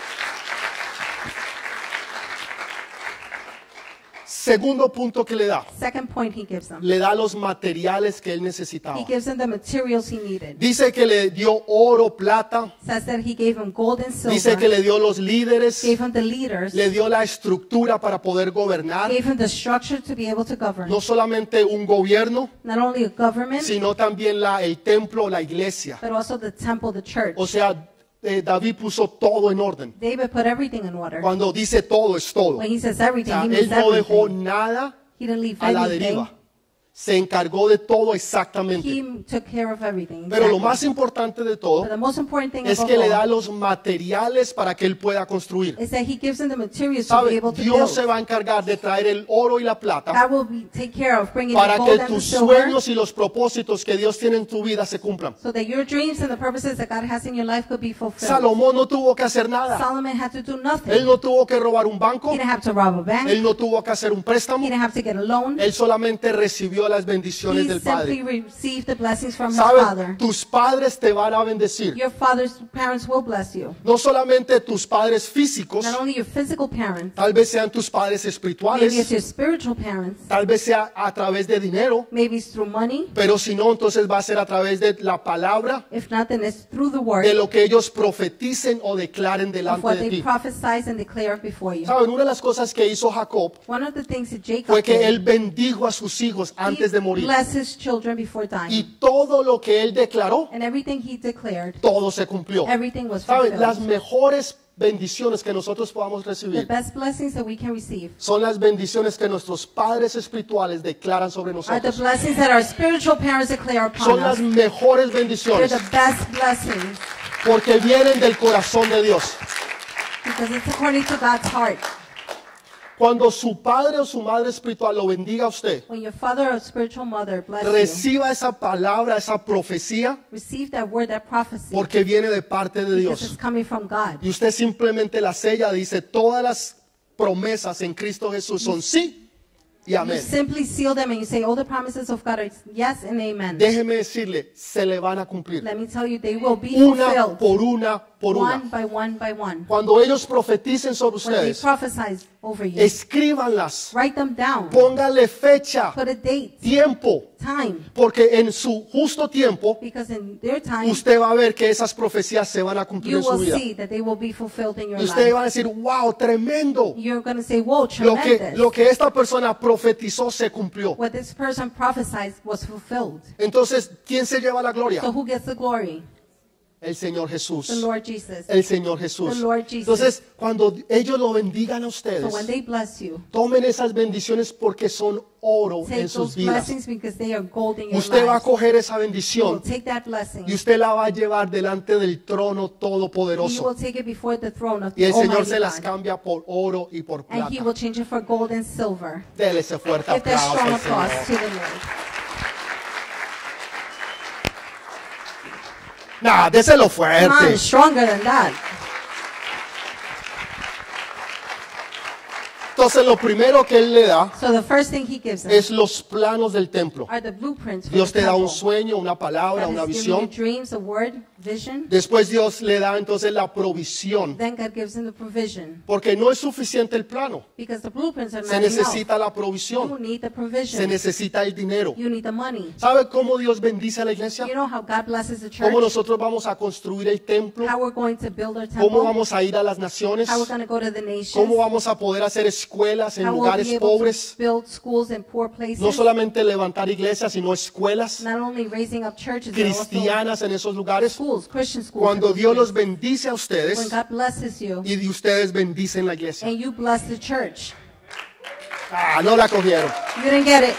Segundo punto que le da, Second point He gives them. le da los materiales que Él He necesitaba. gives them the materials He needed. Dice que le dio oro, plata, Says that He gave them gold and dice que silver, le dio los líderes, gave them the leaders, le dio la estructura para poder gobernar, gave them the structure to be able to govern. no solamente un gobierno, Not only a government, sino también la, el templo, la iglesia. but also the temple, the church. O sea, eh, David puso todo en orden. David put everything in order. Cuando dice todo, es todo. When he says O everything, sea, he él means no dejó everything. nada He didn't leave a la anything. deriva. Se encargó de todo exactamente. He took care of everything. Pero lo exactly. más importante de But todo the most important thing es above que le da all los materiales para que él pueda construir. is that He gives them the materials to be ¿Sabe? able to Dios se build. va a encargar de traer el oro y la plata God will be, take care of bringing the para gold que and the tus silver, sueños y los propósitos que Dios tiene en tu vida se cumplan. so that your dreams and the purposes that God has in your life could be fulfilled. Salomón no tuvo que hacer nada. Solomon had to do nothing. Él no tuvo que robar un banco. He didn't have to rob a bank. Él no tuvo que hacer un He préstamo. didn't have to get a loan. Él solamente recibió las bendiciones He del simply Padre. received the blessings from his ¿Sabes? father. Tus padres te van a bendecir. Your father's parents will bless you. No solamente tus padres físicos, Not only your physical parents, tal vez sean tus padres maybe it's espirituales, your spiritual parents, tal vez sea a través de dinero, maybe it's through money. pero si no, entonces va a ser a través de la palabra, If not, then it's through the word de lo que ellos profeticen o declaren of delante what de they ti. prophesize and declare before you. ¿Saben? Una de las cosas que hizo Jacob One of the things that Jacob fue que did, él bendijo a sus hijos antes de he morir. blessed his children before dying. Y todo lo que él declaró, And everything he declared, todo se cumplió. everything was ¿Saben? Las fulfilled. mejores bendiciones que nosotros podamos The recibir best blessings that we can receive son las bendiciones que nuestros padres espirituales declaran sobre are the nosotros. blessings that our spiritual parents declare upon Son las us. mejores They're bendiciones the best blessings porque vienen del corazón de Dios. because it's according to God's heart. Cuando su padre o su madre espiritual lo bendiga a usted, When your father or spiritual mother bless you, reciba esa palabra, esa profecía, receive that word, that prophecy, porque viene de parte de because Dios. it's coming from God. Y usted simplemente la sella, dice, todas las promesas en Cristo Jesús son sí y You amén. simply seal them and you say, all the promises of God are yes and amen. Déjeme decirle, se le van a cumplir. Let me tell you, they will be Una fulfilled por una por one una. by one by one. Cuando ellos profeticen sobre When they ustedes, prophesy over you, escríbanlas, write them down. pónganle fecha, Put a date, tiempo, time, porque en su justo tiempo because in their time, usted va a ver que esas profecías se van a cumplir you en su will vida. see that they will be fulfilled in your Y usted life. va a decir, wow, tremendo. You're going to say, whoa, Lo que, tremendous. lo que esta persona profetizó se cumplió. What this person prophesied was fulfilled. Entonces, ¿quién se lleva la gloria? So who gets the glory? El Señor Jesús. The Lord Jesus. El Señor Jesús. The Lord Jesus. Entonces, cuando ellos lo bendigan a So when ustedes, they bless you, tomen esas bendiciones porque son oro take en sus those vidas. blessings because they are gold in your Usted va a lives. coger esa You will bendición take that blessing. y usted la va a llevar delante del trono You todopoderoso. will take it before the throne of Y the el Señor Almighty se las God. cambia por oro y por And He plata. will change it for gold and silver. Dele ese fuerte Give that aplauso strong al applause to Señor. the Lord. Nah, déselo Come on, fuerte. stronger than that. Entonces, lo primero que Él le da So the first thing He gives them es los planos del templo. are the blueprints for Dios the te da un temple. sueño, una palabra, God una has given you visión. dreams, a word, vision. Después Dios le da entonces la provisión. Then God gives them the provision. Porque no es suficiente el plano. Because the blueprints are Se not enough. necesita la You provisión. need the Se provision. necesita el dinero. You need the money. ¿Sabe cómo Dios bendice a la iglesia? You know how God blesses the church? ¿Cómo nosotros vamos a construir el templo? How we're going to build our ¿Cómo temple? vamos a ir a las naciones? How we're going to go to the nations? ¿Cómo vamos a poder hacer escuelas en How we'll lugares be able pobres? to build schools in poor places? No solamente levantar iglesias, sino escuelas Not only raising up churches, but also cristianas en esos lugares. schools, Christian schools. Cuando in those Dios los places. bendice a ustedes When God blesses you y ustedes bendicen la iglesia. and you bless the church, Ah, no la cogieron. you didn't get it.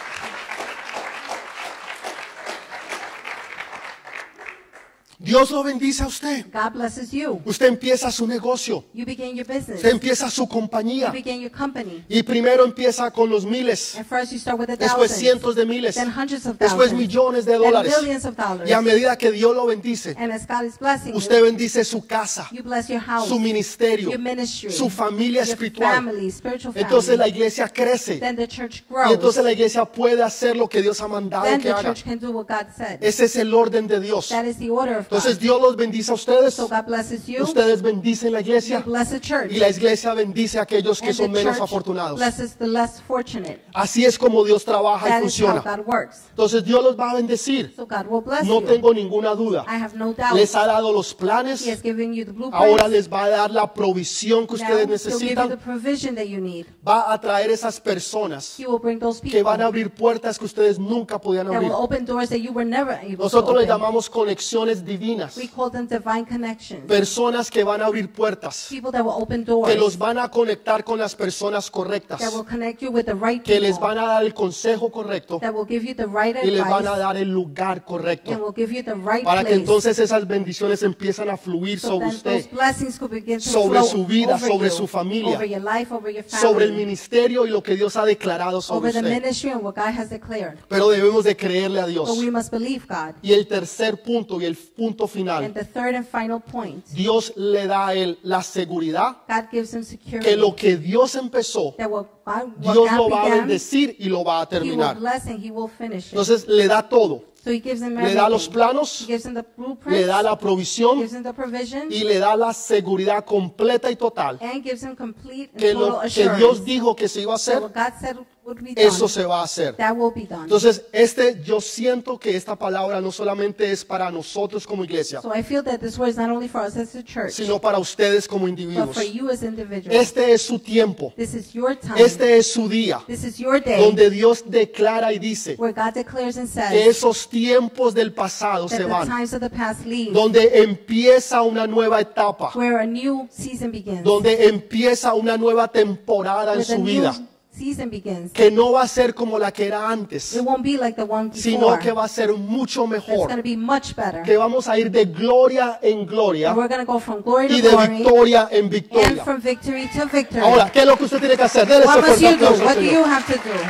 Dios lo bendice a usted. God blesses you. Usted empieza su negocio. You begin your business. Usted empieza su You compañía. begin your company. Y primero empieza con los miles. And first you start with a Después thousand, cientos de miles. then hundreds of Después thousands, millones de then dólares. millions of dollars. Y a medida que Dios lo bendice, And as God is blessing usted you, bendice su casa, you bless your house, su ministerio, your ministry, su familia your espiritual. family, spiritual family. Entonces la iglesia crece. Then the church Y grows. entonces la iglesia puede hacer lo que Dios ha mandado Then que the haga. church can do what God said. Ese es el orden de Dios. That is the order of God. Entonces Dios los bendice a ustedes. So God blesses you. Ustedes bendicen la You iglesia. bless the church. Y la iglesia bendice a aquellos que And son the menos church afortunados. blesses the less fortunate. Así es como Dios trabaja y That is how funciona. God works. Entonces Dios los va a bendecir. So God will bless No you. tengo ninguna duda. I have no doubt. Les ha dado los planes. He has given you the blueprint. Ahora les va a dar la provisión que Now ustedes He'll give you the necesitan. provision that you need. Va a traer esas personas He will bring those que people van a abrir puertas que ustedes nunca podían that abrir. will open doors that you were never able Nosotros to le open. llamamos conexiones divinas. We call them divine connections. Personas que van a abrir puertas, People that will open doors. que los van a conectar con las personas correctas, That will connect you with the right que people. les van a dar el consejo correcto That will give you the right y les van a advice. dar el lugar And correcto will give you the right para que place. entonces esas bendiciones empiezan a fluir So sobre then usted, those blessings could begin to sobre flow su vida, over sobre you, su familia, over your life, over your family, sobre el ministerio y lo que Dios ha declarado sobre over the usted. ministry and what God has declared. Pero debemos de creerle a Dios. But we must believe God. Y el tercer punto y el punto And final, the third and final point, Dios le da a él la seguridad God gives him security. que lo que Dios empezó, That what, what God Dios lo va a began, bendecir y lo va a He will terminar. bless and He will finish it. Entonces le da todo. So He gives him Le da los everything. planos, He gives him the le blueprints, da la provisión gives him the provision, y le da la seguridad completa y total and gives him complete and que total lo que assurance. Dios dijo que se iba a So hacer, what God said would be eso done, se va a hacer. that will be done. Entonces, este, yo siento que esta palabra no solamente es para nosotros como iglesia, So I feel that this word is not only for us as a church, sino para ustedes como but individuos. for you as individuals. Este es su tiempo, This is your time. este es su día, This is your day donde Dios declara y dice where God declares and que says esos tiempos del pasado that se the van, times of the past leave, donde empieza una nueva etapa, where a new season begins, donde empieza una nueva temporada en where the su new vida, season begins. que no va a ser como la que era antes, It won't be like the one sino before. que va a ser mucho It's mejor, going to be much better. que vamos a ir de gloria en gloria And we're going to go from glory y to de glory victoria en and victoria. from victory to victory. Ahora, ¿qué es lo que usted tiene que hacer? Dele ese What must fuerte you do? aplauso al What do Señor. you have to do?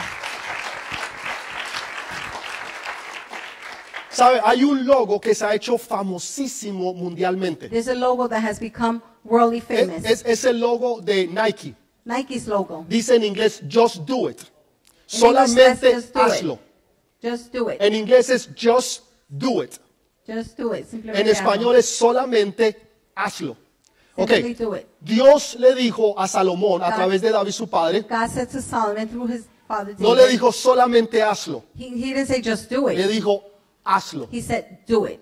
¿Sabe? Hay un logo que se ha hecho famosísimo mundialmente. There's a logo that has become worldly Es, famous. es- es el logo de Nike. Nike's logo. Dice en inglés, just do it. In English, Solamente that's just do it. hazlo. Just do it. En inglés es just do it. Just do it. Simplemente En español hazlo. es solamente hazlo. And Ok, then they do it. Dios le dijo a Salomón a God- través de David su padre, God said to Solomon through his father David, no le dijo solamente hazlo, he, he didn't say just do le it. dijo hazlo. He said do it.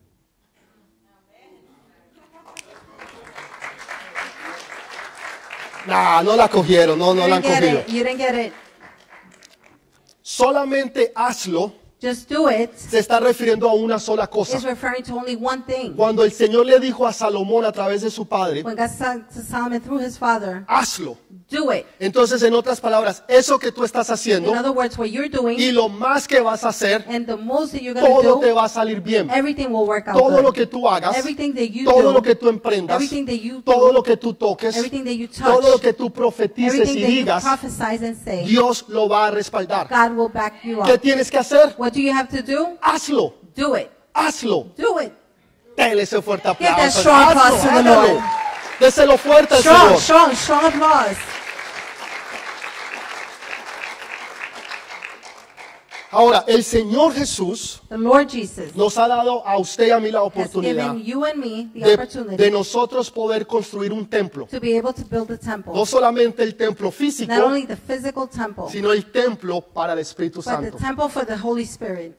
Nah, no la cogieron, no, no You la han didn't get cogido. it. You didn't get it. Solamente hazlo Just do it se está refiriendo a una sola cosa. is referring to only one thing. Cuando el Señor le dijo a Salomón a través de su padre, When God said to Solomon through his father, hazlo. do it. Entonces, en otras palabras, eso que tú estás In haciendo other words, what you're y doing lo más que vas a hacer, and the most that you're going todo to te do, va a salir bien. everything will work out Todo lo good. que tú hagas, Everything that you todo do, lo que tú emprendas, everything that you todo do, lo que tú toques, everything that you todo lo touch, que tú profetices everything y that you digas, prophesize and say, Dios lo va a respaldar. God will back you ¿Qué up. tienes que hacer? What do you have to do? Hazlo, Do it. hazlo. Do it. Dele ese fuerte Give that aplauso. strong Hazlo, applause to the hágalo. Lord. Déselo fuerte al Strong, Señor. strong, strong applause. Ahora, el Señor Jesús The Lord Jesus nos ha dado a usted y a mí la has oportunidad given you and me the de, opportunity de nosotros poder construir un templo. to be able to build a temple. No solamente el templo físico, Not only the physical temple, sino el templo para el Espíritu but the Santo. temple for the Holy Spirit.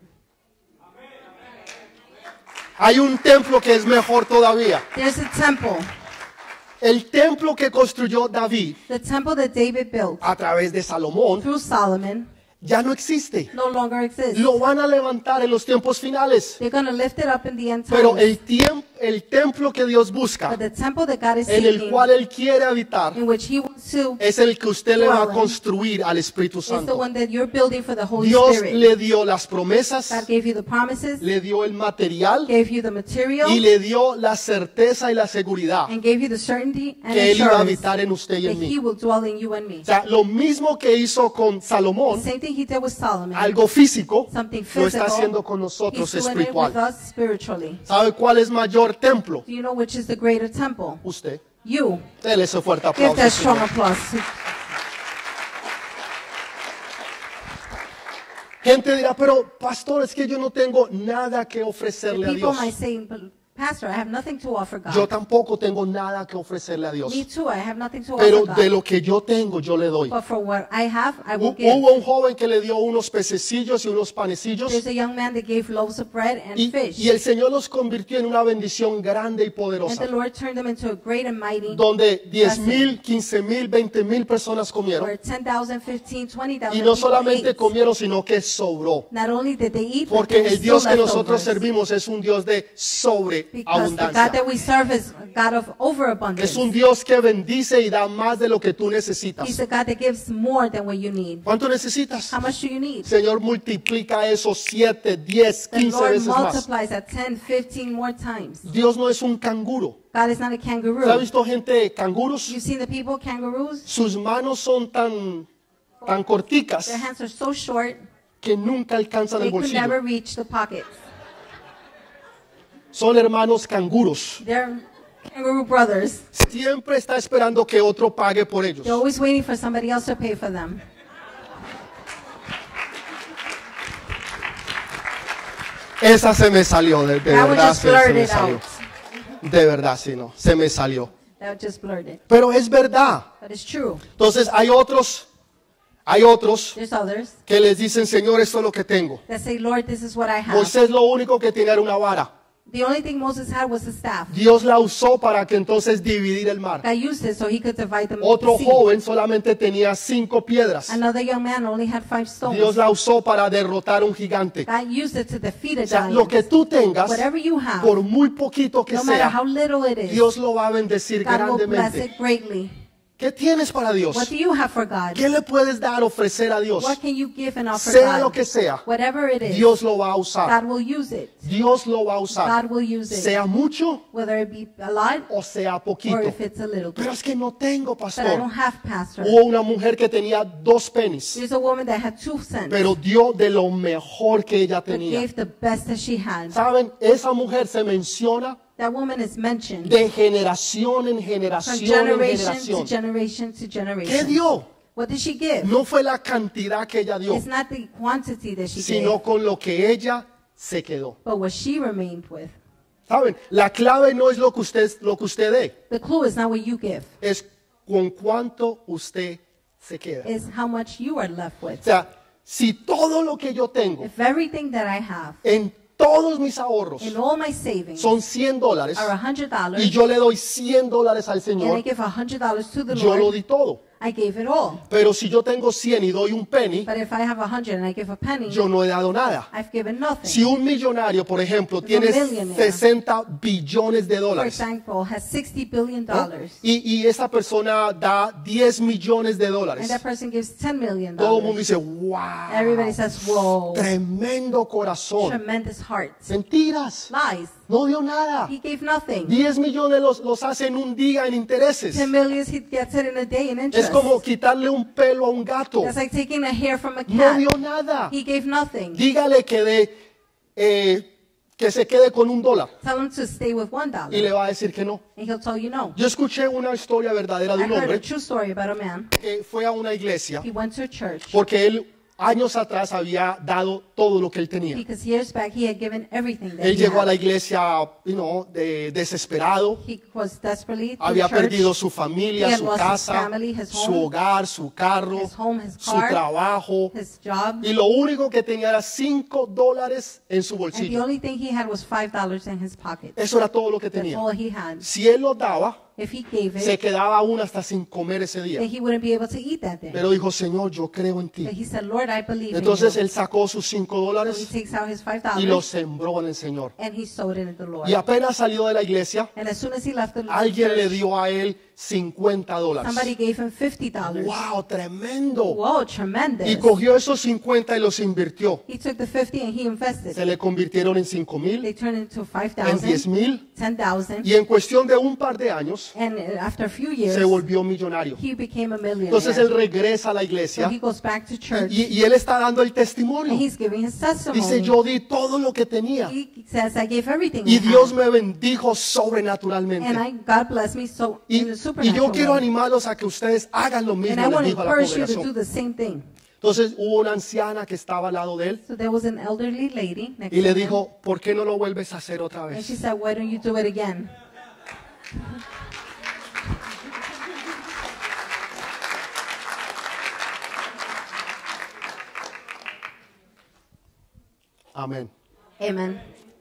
Hay un templo que es mejor todavía. There's a temple, El templo que construyó David the temple that David built a través de Salomón through Solomon, ya no existe. no longer exists. Lo van a levantar en los tiempos finales. They're going to lift it up in the end Pero times. el, tiemp- el templo que Dios busca, But the temple that God is en el seeking, cual Él quiere habitar, in which He wants to, es el que usted le va a dwell in, construir al Espíritu is the Santo. one that you're building for the Holy Dios Spirit. le dio las promesas, God gave you the promises, le dio el material gave you the material, y le dio la certeza y la seguridad and gave you the certainty and que Él iba a assurance habitar en usted y that en mí. He will dwell in you and me. O sea, lo mismo que hizo con The Salomón, same thing He did with Solomon, algo físico, something lo está physical, haciendo con nosotros He's doing it with espiritual. us spiritually. ¿Sabe cuál es mayor templo? Do you know which is the greater temple? Usted. You. Dele ese fuerte Give aplauso. that strong Señor. applause. Gente dirá, pero pastor, es que yo no tengo nada que The ofrecerle a people Dios. might say, "But Pastor, I have nothing to offer God." Yo tampoco tengo nada que ofrecerle a Dios. Me too, I have nothing to Pero offer de God. lo que yo tengo, yo le doy. But for what I have, I will Hu- give. Hubo un joven que le dio unos pececillos y unos panecillos There's a young man that gave loaves of bread and y, fish. y el Señor los convirtió en una bendición grande y And poderosa, the Lord turned them into a great and mighty, donde diez mil, quince mil, veinte mil personas comieron. where ten thousand, fifteen, twenty thousand Y no people solamente ate. comieron, sino que sobró. Not only did they eat, but Porque there were el Dios still que nosotros leftovers. servimos es un Dios de Because the God sobreabundancia. that we serve is a God of Es overabundance. un Dios que bendice y da más de lo que tú necesitas. He's a God that gives more than what you need. ¿Cuánto necesitas? How much do you need? Señor, multiplica eso siete, diez, The quince Lord veces más. multiplies that ten, fifteen more times. Dios no es un canguro. God is not a ¿Se ha kangaroo. visto gente canguros? You've seen the people, kangaroos? Sus manos son tan, tan corticas Their hands are so short, que nunca alcanzan they el could bolsillo. never reach the pockets. Son hermanos canguros. They're kangaroo brothers. Siempre está esperando que otro pague por ellos. They're always waiting for somebody else to pay for them. Esa se me salió, de, de That one verdad just se, se me blurted salió. out. De verdad, sí, no, se me salió. That just blurted. Pero es verdad. But it's true. Entonces hay otros, hay otros There's others que les dicen, Señor, esto es lo que tengo. that say, Lord, this is what I have. Moisés lo único que tenía era una vara. The only thing Moses had was a staff. Dios la usó para que entonces dividir el mar. God used it so he could divide them Otro sea. joven solamente tenía cinco piedras. Another young man only had five stones. Dios la usó para derrotar a un gigante. God used it to defeat a O sea, giant. lo que tú tengas, Whatever you have, por muy poquito que no matter sea, how little it is, Dios lo va a bendecir God will bless grandemente. it greatly. ¿Qué tienes para Dios? What do you have for God? ¿Qué le puedes dar, ofrecer a Dios? What can you give and offer Sea God? lo que sea, Whatever it is, Dios lo va a usar. God will use it. Dios lo va a usar. God will use it. Sea mucho Whether it be a lot o sea or poquito. if it's a little Pero bit. es que no tengo, But I pastor. don't have, Pastor. Hubo una mujer que tenía dos pennies, There's a woman that had two cents, pero dio de lo mejor que ella but tenía. gave the best that she had. ¿Saben? Esa mujer se menciona That woman is mentioned de generación en from generación en generation to generación. generation to ¿Qué generation. dio? What did she give? No fue la cantidad que ella dio, It's not the quantity that she sino gave, con lo que ella se quedó. but what she remained with. ¿Saben? La clave no es lo que usted, lo que usted dé, The clue is not what you give. es con cuánto usted se queda. It's how much you are left with. O sea, si todo lo que yo tengo If everything that I have en todos mis ahorros and all my savings son cien dólares are a hundred dollars, y yo le doy cien dólares al and I Señor, give a hundred dollars to the yo lo Lord, di todo. I gave it all. Pero si yo tengo cien y doy un penny, But if I have a hundred and I give a penny, yo no he dado nada. I've given nothing. Si un millonario, por ejemplo, tiene millionaire, sesenta billones de For dólares, example, has sixty billion ¿no? dollars, y, y esa persona da diez millones de and dólares, that person gives ten million todo el mundo dollars. dice, wow, Everybody says, "Whoa, tremendo corazón. tremendous heart." Mentiras, Lies. no dio nada. He gave nothing. diez millones los, los hace en un día en intereses. Ten millions he gets it in a day in Es interest. como quitarle un pelo a un gato. That's like taking a hair from a No cat. dio nada. He gave nothing. Dígale que, de, eh, que se quede con un dólar Tell him to stay with one y le dollar, va a decir que no. and he'll tell you no. Yo escuché una historia verdadera de I un heard a hombre true story about a man. que fue a una iglesia He went to a church porque él años atrás había dado todo lo que él tenía. because years back he had given everything that Él he llegó a had. la iglesia, you know, de, desesperado. He was desperately to Había church. perdido su He familia, had su lost his casa, family, his su home, hogar, su carro, his home, his su car, trabajo. his job, Y lo único que tenía era cinco dólares en su and the bolsillo. only thing he had was five dollars in his pocket. Eso era todo lo que That's tenía. all he had. Si él lo daba, If he gave se it, quedaba aún hasta sin comer ese día. then he wouldn't be able to eat that day. Pero dijo, Señor, yo creo en ti. But he said, "Lord, I believe Entonces in you." él sacó sus cinco So he dólares takes out his five y lo dollars sembró en el Señor. and he sowed it in the Lord. Y apenas salió de la iglesia, And as soon as he left the alguien le church, dio a él cincuenta dólares. somebody gave him fifty dollars. ¡Wow! Tremendo. Whoa, tremendous. Y cogió esos cincuenta y los invirtió. He took the fifty and he invested. Se le convirtieron en cinco They mil, turned into five en diez thousand, mil. ten thousand, Y en cuestión de un par de años, and uh, after a few years, se volvió millonario. he became a millionaire. Entonces él regresa a la So iglesia he goes back to church y, y él está dando el and testimonio. he's giving his testimony. Dice, yo di todo lo que tenía. He says, "I gave everything Y I Dios had, me bendijo and sobrenaturalmente. I, God blessed me so Y, in a y supernatural yo quiero way." animarlos a que ustedes hagan lo And mismo, I les want to dijo a la encourage you to do congregación. the same thing. Entonces hubo una anciana que estaba al lado de él So there was an elderly lady next y le to him, dijo, ¿por qué no lo vuelves a hacer otra and she vez? said, "Why don't you do it again?" Amén. Amen.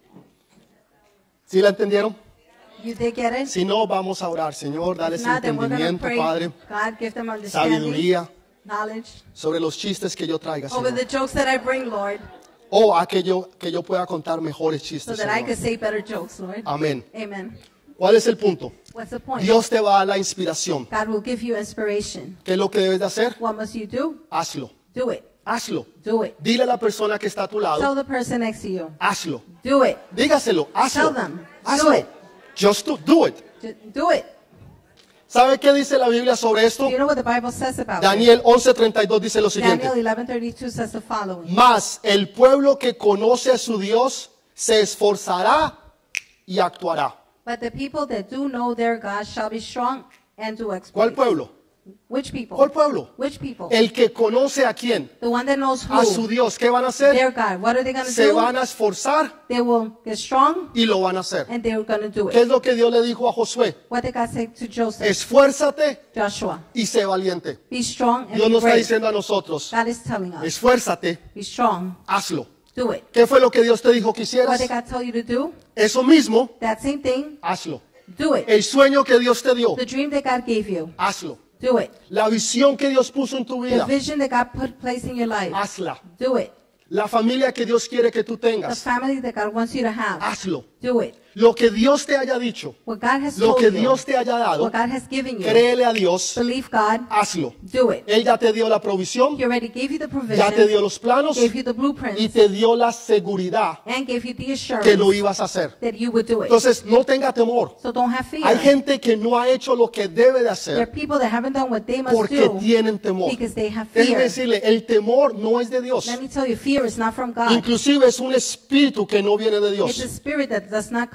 ¿Sí la entendieron? You did get it? Si no, vamos a orar. Señor, dale If not, then we're going to entendimiento, pray. Padre, God, give them understanding, sabiduría knowledge, sobre los chistes que yo traiga, over the Señor. jokes that I bring, Lord, O aquello que yo pueda contar mejores so chistes, that I Señor. could say better jokes, Lord. Amén. Amen. ¿Cuál es el punto? What's the point? Dios te va a dar la inspiración. God will give you inspiration. ¿Qué es lo que debes de hacer? What must you do? Hazlo. Do it. Hazlo. Do it. Dile a la persona que está a tu Tell lado, the person next to you. hazlo. Do it. Dígaselo, hazlo. Tell them. Do Hazlo. it. Just do, do it. Ju- Do it. ¿Sabe qué dice la Biblia sobre esto? Do you know what the Bible says about it? Daniel once treinta y dos dice lo siguiente. Daniel eleven thirty-two says the following. Mas el pueblo que conoce a su Dios se esforzará y actuará. But the people that do know their God shall be strong and do exploits. ¿Cuál pueblo? Which people? ¿Cuál pueblo? Which people? El que conoce a quién? The one that knows who? A su Dios. ¿Qué van a Their hacer? God. What are they going to Se do? van a esforzar They will get strong y lo van a hacer. and they're going to do ¿Qué es it. lo que Dios le dijo a Josué? What did God say to Joseph? Esfuérzate Joshua, y sé valiente. be strong and Dios be nos está brave. diciendo a nosotros, God is telling us, esfuérzate, be strong, hazlo. do it. ¿Qué fue lo que Dios te dijo que What hicieras? did God tell you to do? Eso mismo, That same thing, hazlo. do it. El sueño que Dios te dio, The dream that God gave you, hazlo. do it. La visión que Dios puso en tu The vida, vision that God put place in your life, hazla. do it. La familia que Dios quiere que tú The tengas, family that God wants you to have, hazlo. do it. Lo que Dios te haya dicho, What God has lo told que you, Dios te haya dado, what God has given you, créele a Dios, believe God, hazlo. do it. Él ya te dio la provisión, He already gave you the ya te dio provision, los planos gave you the y blueprints, te dio la seguridad and gave you the que assurance lo ibas a hacer. that you would do it. Entonces, no tenga temor. So don't have fear. Hay gente que no ha hecho lo que debe de There are hacer people that haven't done what they must porque do tienen temor. because they have Déjeme fear. decirle, el temor no es de Dios. Let me tell you, fear is not from God. Inclusive es un espíritu que no viene de It's a Dios. spirit that does not come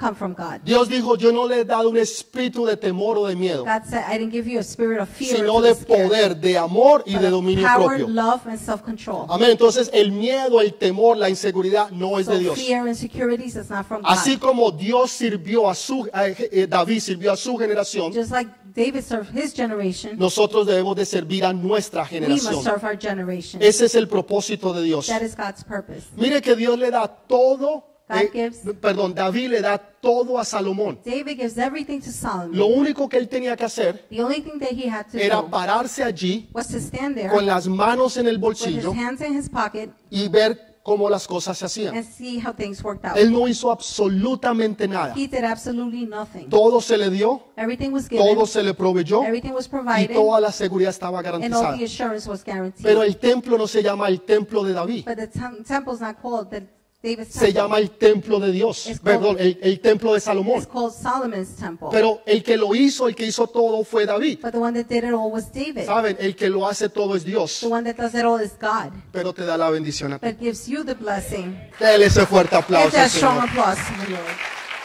come from God. Dios dijo, yo no le he dado un espíritu de temor o de miedo, God said, I didn't give you a spirit of fear, sino or de fear, poder, de amor y but de of dominio power, propio. love, and self-control. Amén. Entonces el miedo, el temor, la inseguridad no es So de Dios. fear, insecurities, is not from God. Así como Dios sirvió a su, a, eh, David sirvió a su generación, Just like David served his generation, nosotros debemos de servir a nuestra we must generación. serve our generation. Ese es el propósito de Dios. That is God's purpose. Mire que Dios le da todo, God eh, gives- perdón, David le da todo a Salomón. David gives everything to Solomon. Lo único que él tenía que hacer The only thing that he had to era do pararse allí was to stand there con las manos en el with his bolsillo hands in his pocket y ver cómo las cosas se hacían. and see how things worked out. Él no hizo absolutamente nada. He did absolutely nothing. Todo se le dio, Everything was given, todo se le proveyó everything was y provided, toda la seguridad estaba and all garantizada. the assurance was guaranteed. Pero el templo no se llama el templo de David, But the tem- temple's not called the David's se temple. llama el templo de Dios, Es perdón, el, el templo de It's Salomón. called Solomon's temple. Pero el que lo hizo, el que hizo todo fue David. But the one that did it all was David. Saben, el que lo hace todo es Dios, The one that does it all is God. pero te da la bendición a ti. That gives you the blessing. Dale ese fuerte Give aplauso that al strong Señor. applause to the Lord.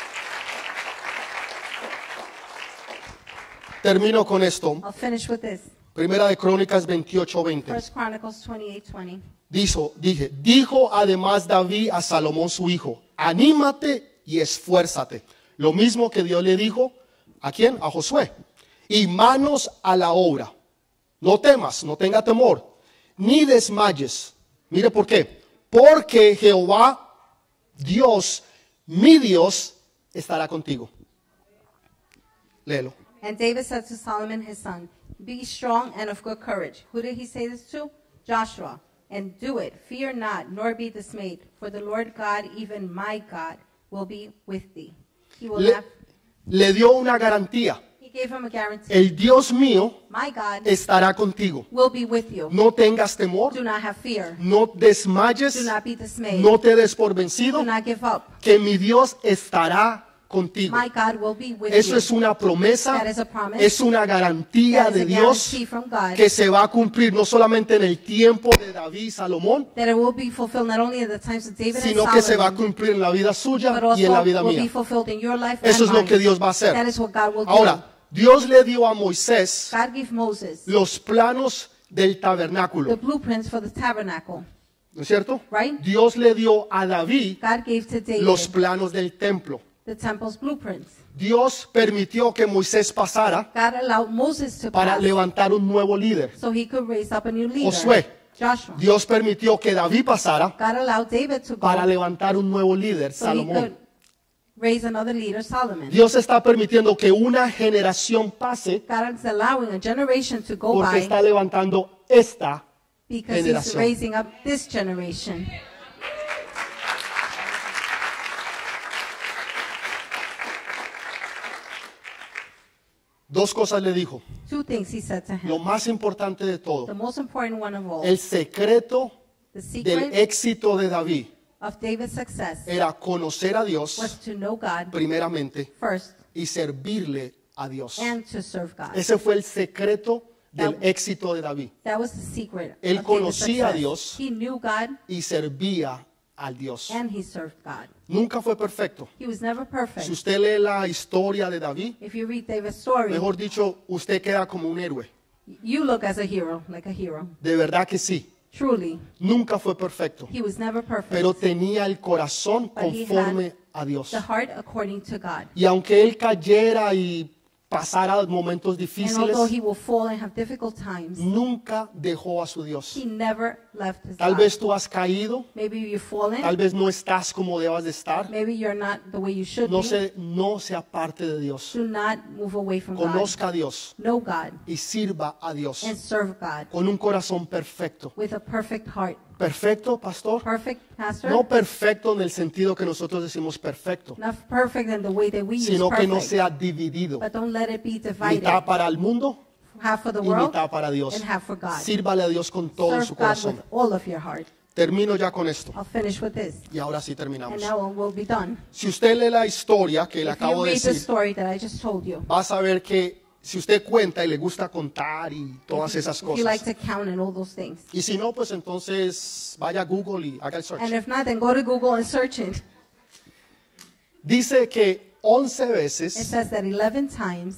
Termino con esto. I'll finish with this. Primera de Crónicas veintiocho veinte. First Chronicles twenty-eight twenty. Dijo, dije, dijo además David a Salomón su hijo, anímate y esfuérzate. Lo mismo que Dios le dijo, ¿a quién? A Josué. Y manos a la obra. No temas, no tenga temor, ni desmayes. Mire por qué. Porque Jehová, Dios, mi Dios, estará contigo. Léelo. And David said to Solomon his son, Be strong and of good courage. Who did he say this to? Joshua. And do it. Fear not, nor be dismayed. For the Lord God, even my God, will be with thee. He will Le, not. le dio una garantía. He gave him a guarantee. El Dios mío My God estará contigo. will be with you. No tengas temor, Do not have fear. no desmayes, Do not be dismayed. no te des por vencido, Do not give up. que mi Dios estará contigo. My God will be with Eso you. es una promesa, That is a promise. es una garantía That is de a Dios guarantee from God. que se va a cumplir no solamente en el tiempo de David y Salomón, That it will be fulfilled not only in the times of David and sino que se va a Solomon, cumplir en la vida suya but y en la also vida will be mía. fulfilled in your life Eso and es lo mine. que Dios va a hacer. That is what God will do. Ahora, Dios le dio a Moisés God gave Moses los planos del the tabernáculo, blueprints for the tabernacle, ¿no es cierto? right? Dios le dio a David God gave to David los planos del templo. the temple's blueprints. Dios permitió que Moisés pasara God allowed Moses to para pass levantar un nuevo líder. so he could raise up a new leader, Josué. Joshua. Dios permitió que David pasara God allowed David to go para levantar un nuevo líder, so he could Salomón. raise another leader, Solomon. Dios está permitiendo que una generación pase God is allowing a generation to go porque by está levantando esta because he's generación. raising up this generation. Dos cosas le dijo. Two things he said to Lo him. más importante de The todo, most important one of all, el secreto the del secret éxito de David of David's success era conocer a was Dios to know God primeramente first y servirle a Dios. and to serve God. Ese fue el secreto del éxito de David. That was the secret Él of David's conocía a success. Dios. He knew God Y servía al Dios. and he served God. Nunca fue perfecto. He was never perfect. Si usted lee la historia de David, If you read David's story, mejor dicho, usted queda como un héroe. you look as a hero, like a hero. De verdad que sí. Truly, Nunca fue perfecto. he was never perfect. Pero tenía el corazón But he conforme a Dios. The heart according to God. Y aunque él cayera y pasara momentos And difíciles, although he will fall and have difficult times, nunca dejó a su Dios. he never left his Tal God. vez tú has caído, Maybe you've fallen. tal vez no estás como debas de estar. Maybe you're not the way you should No be. se, no se aparte de Dios. Do not move away from God. Conozca a Dios Know God y sirva a Dios and serve God con un corazón perfecto. with a perfect heart. ¿Perfecto, pastor? Perfect, Pastor? No perfecto en el sentido que nosotros decimos perfecto, Not perfect in the way that we use sino que no perfect. sea dividido. But don't let it be divided. Mitad para el mundo Half for the y world mitad para Dios. and half for God. Sírvale a Dios con todo Serve su God corazón. with all of your heart. Termino ya con esto. I'll finish with this. Y ahora sí And terminamos. now we'll be done. Si usted lee la historia que le If you acabo de read the decir, story that I just told you, va a saber que si usted cuenta y le gusta contar y todas esas if you like cosas, to count and all those things. y si no, pues entonces vaya a Google y haga el And search. if not, then go to Google and search it. Dice que once it veces says that eleven times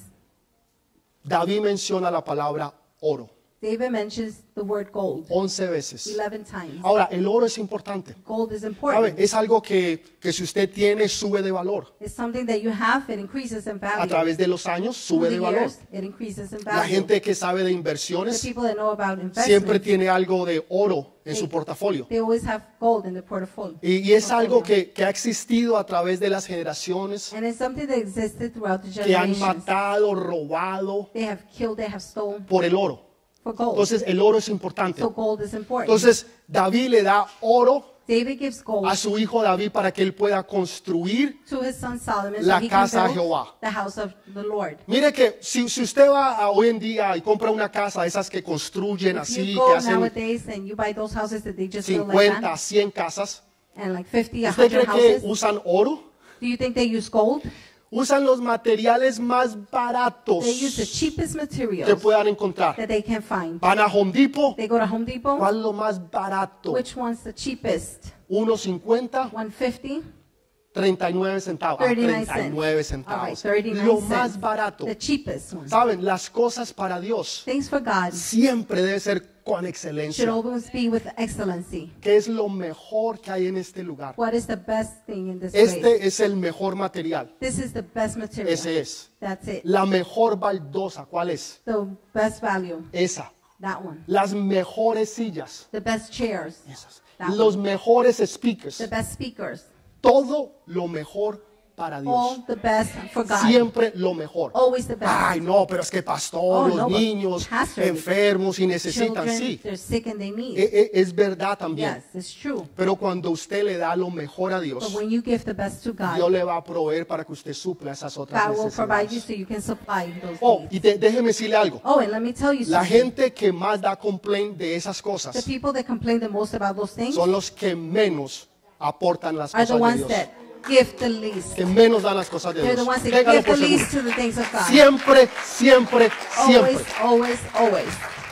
David menciona la palabra oro. David mentions the word gold. once veces. eleven times. Ahora, el oro es importante. Gold is ¿Sabe? important. Es algo que, que si usted tiene, sube de valor. It's something that you have, it increases in A value. través de los años, sube Through de the valor. years, it increases in La value. gente que sabe de The inversiones people that know about siempre investment, tiene algo de oro en su portafolio. they always have gold in their portfolio. Y, y es algo que, que ha existido a través de las generaciones, And it's something that existed throughout the que han generations. matado, robado They have killed, they have stolen por el oro. for gold. Entonces, el oro es importante. So gold is important. Entonces, David le da oro David gives gold a su hijo David para que él pueda construir. to his son Solomon La so he casa can de build Jehová. the house of the Lord. Mire que si, si usted va a hoy en día y compra una casa, esas que construyen If así, you que go hacen nowadays and you buy those houses that they just build like cincuenta, that, cien casas, and like fifty, ¿usted cree one hundred que houses, usan oro? do you think they use gold? Usan los materiales más baratos They use the cheapest que materials puedan encontrar. that they can find. Van a Home Depot, They go to Home Depot. ¿cuál es lo más barato? Which one's the cheapest? uno cincuenta, one fifty? treinta y nueve centavos. Ah, thirty-nine treinta y nueve cents. All right, centavos. thirty-nine Lo cents. más barato. The cheapest one. Saben, las cosas para Dios Things for God siempre debe ser con should excelencia. always be with excellency. ¿Qué es lo mejor que hay en este lugar? What is the best thing in this place? Este es el mejor material. This is the best material. Ese es. That's it. La mejor baldosa, ¿cuál es? The best value. Esa. That one. Las mejores sillas. The best chairs. Esas. That Los one. mejores speakers. The best speakers. Todo lo mejor para Dios. All the best for God. Siempre lo mejor. Always the best. Ay, no, pero es que pastor, Oh, los no, but niños pastors, enfermos y necesitan, Children, sí. they're sick and they need. E- e- Es verdad también. Yes, it's true. Pero cuando usted le da lo mejor a But Dios, when you give the best to Dios God, le va a proveer para que usted supla esas otras God will provide you necesidades. so you can supply those Oh, needs. y de- déjeme decirle algo. Oh, and let me tell you La something. gente que más da complaint de esas The cosas people that complain the most about those things son los que menos aportan las are the cosas de ones Dios. that give the least. Que menos dan las cosas de They're the Dios. ones that Téngalo give the por seguro. least to the things of God. Siempre, siempre, siempre. Always, always, always.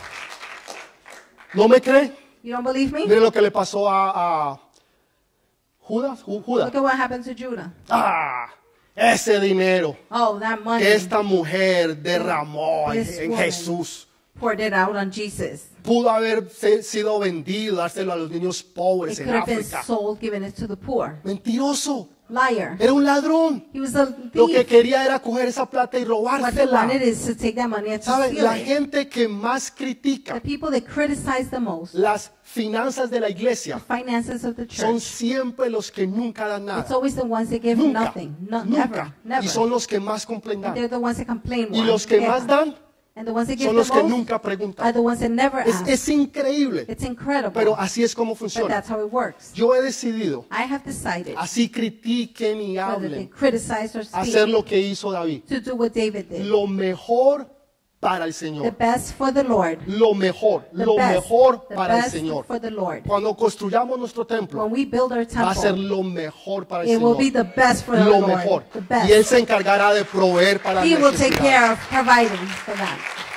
¿No me cree? You don't believe me? Mire lo que le pasó a, a Judas. Ju- Judas. Look at what happened to Judah. Ah, ese dinero Oh, that money que esta mujer derramó en, This en woman. Jesús poured it out on Jesus. pudo haber se- sido vendido, dárselo a los niños It pobres en could have been África. sold, given it to the poor. Mentiroso. Liar. Era un ladrón. He was a Lo que thief. quería era coger esa plata y What he robársela. wanted is to take that money and to ¿Sabe? steal La it. gente que más The critica people that criticize the most, las finanzas de la the iglesia finances of the son church, siempre los que nunca dan it's nada. always the ones that give Nunca. nothing. No, Nunca. never. Never. Y son los que más complain They're the ones that complain Y more. los que más Yeah. dan And the ones that give son the los que most nunca are preguntan. the ones that never Es, ask. es increíble. It's incredible. Pero así es como But funciona. that's how it works. Yo he decidido, I have decided, así critiquen y whether they hablen, criticize or hacer speak, lo que hizo David. to do what David did. Lo mejor para el The Señor. best for the Lord. Lo mejor, The lo best, mejor the para el best Señor. for the Lord. Cuando construyamos nuestro templo, When we build our va a ser temple, lo mejor para el it will Señor. be the best for the Lo Lord. mejor. The Y Él best. se encargará de proveer para las He will take necesidades. care of providing for that.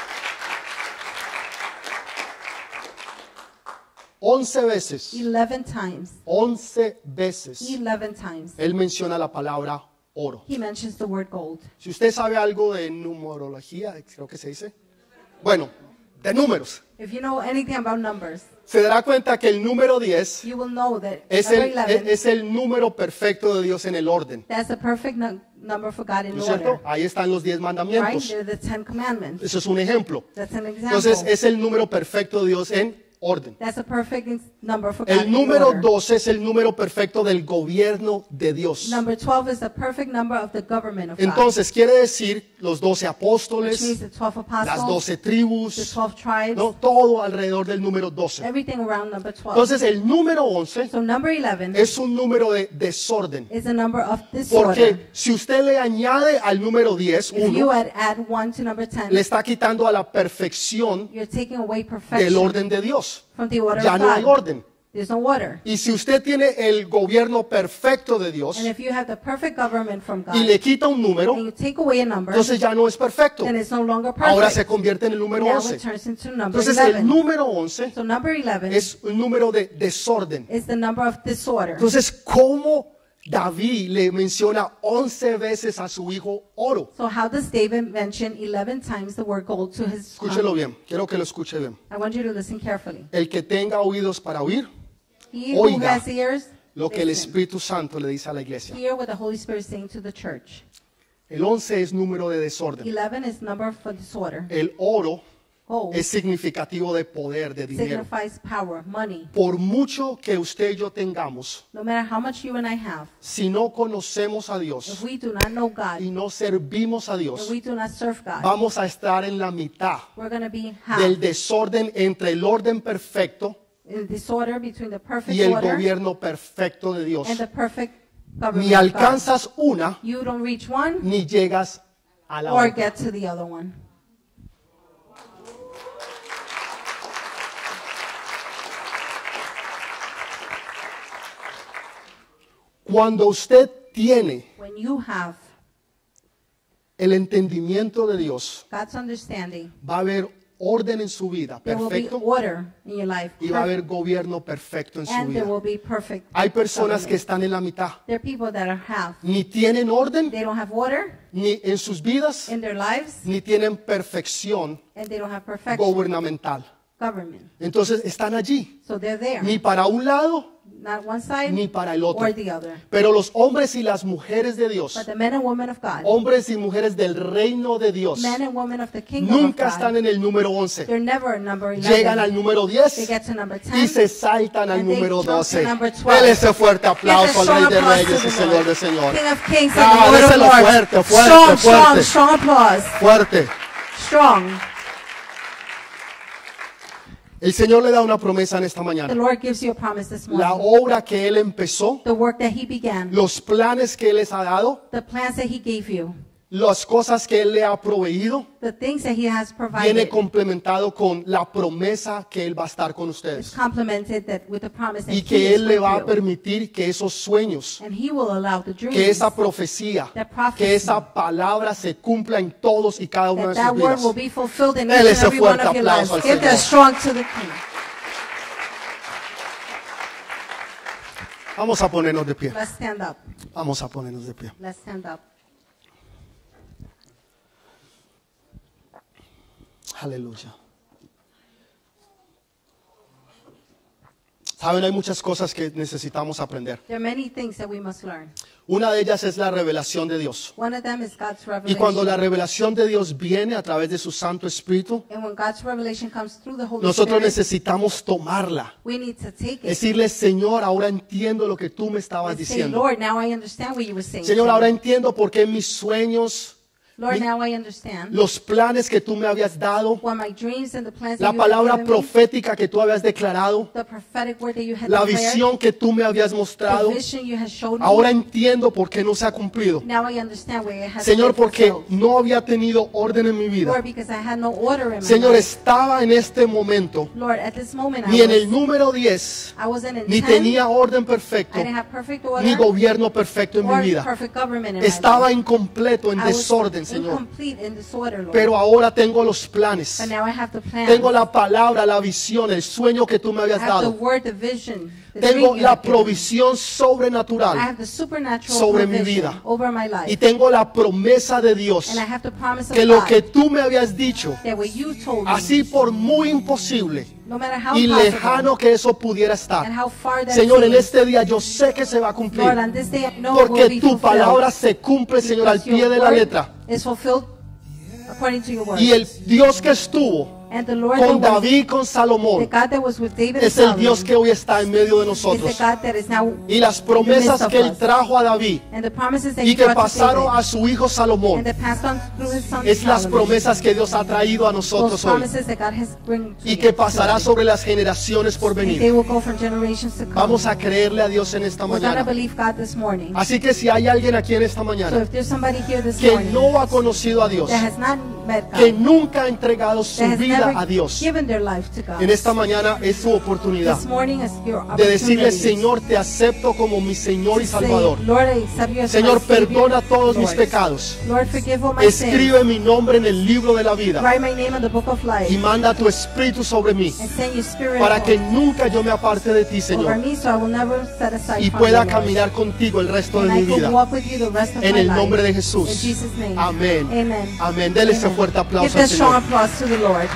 Once veces, Eleven times. once veces, Eleven times. Él menciona la palabra oro. He mentions the word gold. Si usted sabe algo de numerología, creo que se dice, bueno, de números, If you know anything about numbers, se dará cuenta que el número diez you will know that es number el, eleven, es el número perfecto de Dios en el orden. that's the perfect nu- number for God in ¿No es cierto? order. Ahí están los diez Right? mandamientos. They're the Ten Commandments. Eso es un ejemplo. That's an example. Entonces es el número perfecto de Dios en orden. That's a perfect ins- number for God El in número order. doce es el número perfecto del gobierno de Dios. Number twelve is the perfect number of the government of God. Entonces quiere decir los doce Which apóstoles, means the twelve las apostles, doce the tribus, twelve tribes, ¿no? Todo alrededor del número doce. everything around number twelve. Entonces el número once So number eleven es un número de desorden. is a number of disorder. Porque si usted le añade al número diez, If you uno, add, add one to number ten, le está quitando a la perfección you're taking away del perfection orden de Dios. from the order Ya of no hay God. orden. There's no order. Y si usted tiene el gobierno perfecto de Dios And if you have the perfect government from God, y le quita un número, and you take away a number, entonces ya no es perfecto. then it's no longer perfect. Ahora se convierte en el número Now once. it turns into number Entonces el eleven. número once So number eleven es un número de desorden. is the number of disorder. Entonces, ¿cómo David le menciona once veces a su hijo oro. So how does David mention eleven times the word gold to his son? Escúchelo bien, quiero que lo escuche bien. I want you to listen carefully. El que tenga oídos para oír, He who oiga has ears, lo que el listen. Espíritu Santo le dice a la iglesia. Hear what the Holy Spirit is saying to the church. El once es número de desorden. eleven is number for disorder. El oro Gold es significativo de poder, de dinero. signifies power, money. Por mucho que usted y yo tengamos, No matter how much you and I have, si no conocemos a if Dios we do not know God, y no servimos a if Dios, we do not serve God, vamos a estar en la mitad we're going to be del half desorden entre el orden perfecto in disorder between the perfect y el order gobierno perfecto de Dios. and the perfect government Ni of God. alcanzas una, You don't reach one ni llegas a la or otra. get to the other one. Cuando usted tiene When you have el entendimiento de Dios, God's understanding, va a haber orden en su vida there will be perfecto order in your life, y va a haber perfect, gobierno perfecto en su and there vida. will be perfect Hay personas que government. están en la mitad. There are people that are half. Ni tienen orden They don't have order ni en sus vidas, in their lives, ni tienen perfección and they don't have perfection gubernamental. government. Entonces están allí, So they're there, ni para un lado not one side ni para el otro. or the other. Pero los hombres y las mujeres de Dios, But the men and women of God, hombres y mujeres del reino de Dios, men and women of the kingdom nunca of están God, en el número once. they're never at number Llegan al eleven. número They diez get to number y ten. se saltan al and they número jump to doce. number twelve. Dele ese fuerte Give aplauso al a Rey strong de applause Reyes to y the Señor Lord. de Señor. King of Kings Ah, and the Lord of déselo Lords. fuerte, fuerte, strong, fuerte. strong, strong applause. Fuerte. Strong. El Señor le da una promesa en esta The mañana. Lord gives you a promise this La morning. obra que Él empezó, The work that He began, los planes que Él les ha dado, the plans that He gave you, las cosas que Él le ha proveído, the things that He has viene provided, complementado con la promesa que Él va a estar con is ustedes. complemented that with the promise that Y He que is Él le with va a you. permitir que esos sueños, And He will allow the dreams, que esa profecía, that prophecy, que esa palabra se cumpla en todos y cada una that de that sus word vidas. will be fulfilled in Dele each and ese every one fuerte of your lives. aplauso al Give that Señor. strong to the King. Vamos a ponernos de pie. Let's stand up. Vamos a ponernos de pie. Let's stand up. Aleluya. Saben, hay muchas cosas que necesitamos aprender. There are many things that we must learn. Una de ellas es la revelación de Dios. One of them is God's Y revelation. cuando la revelación de Dios viene a través de su Santo Espíritu, And when God's revelation comes through the Holy nosotros Spirit, necesitamos tomarla. we need to take it. Decirle, Señor, ahora entiendo lo que tú me estabas And say, diciendo. Lord, now I understand what you were saying. Señor, to ahora me. entiendo por qué mis sueños, Lord, mi- now I understand los planes que tú me habías dado, what my dreams and the plans la that you had palabra given me, profética que tú habías declarado, the prophetic word that you had la declared, visión que tú me habías the mostrado. vision you had showed me. Ahora entiendo por qué no se ha cumplido. Now I understand where it has Señor, been porque fulfilled. no había tenido orden en mi vida. Lord, because I had no order in my Señor, life. estaba en este momento Lord, at this moment ni I, en el was, número diez, I wasn't in ni ten, tenía orden I perfecto, didn't have perfect order, ni gobierno perfecto en mi or vida. perfect government in my Estaba life. incompleto, en I was desorden, Señor. incomplete in disorder, Lord. Pero ahora tengo los planes. But now I have the plan. Tengo la palabra, la visión, el sueño que tú me I habías have the dado. word, the vision, the Tengo dream you la have given me. provisión I sobrenatural have the supernatural sobre mi provision vida. over my life. y tengo la promesa de Dios And I have the promise of que lo God que tú me habías dicho, that what you told me, así por muy imposible no matter how y possible lejano que eso pudiera and estar, how far that Señor, en seems, este día yo sé que se va a cumplir, Lord, on this day I know it will porque be tu fulfilled. palabra se cumple, Señor, al Because pie your de la word letra. is fulfilled according to your word. Y el Dios que estuvo And the Lord con that was, David y con the Salomón God that was with David and es el Solomon, Dios que hoy está en medio de is nosotros. the God that is now Y las in the promesas midst of que él us. trajo a David And the promises that y he que brought to pasaron David, a su hijo Salomón and that passed on through his son es las Solomon. promesas que Dios ha traído a Those nosotros hoy promises that God has bring to y que you, pasará to sobre las generaciones por us. And they venir. will go from generations to come. Vamos a creerle a Dios en esta We're going to mañana. believe God this morning. Así que si hay alguien aquí en esta So mañana if there's somebody here this que morning no ha conocido a Dios, that has not met que God, nunca ha entregado su that has vida vida never a Dios, given their life to God. en esta mañana es tu oportunidad This morning is your de decirle, opportunity Señor, te acepto como mi Señor y to say, Salvador. Lord, I accept you as my Señor, Savior, perdona todos mis Lord. pecados. Lord, forgive all my Escribe sins. mi nombre en el libro de la vida Write my name in the book of life. y manda tu espíritu sobre mí And send your spirit para que over nunca yo me aparte de ti, over Señor, me, so I will never set aside y from pueda you, Lord. caminar contigo el resto de And mi I can vida. walk with you the rest of En my el life. nombre de In Jesús. Jesus' name. Amén. Amen. Amén. Dele ese Amen. fuerte aplauso Give al that strong Señor. applause to the Lord.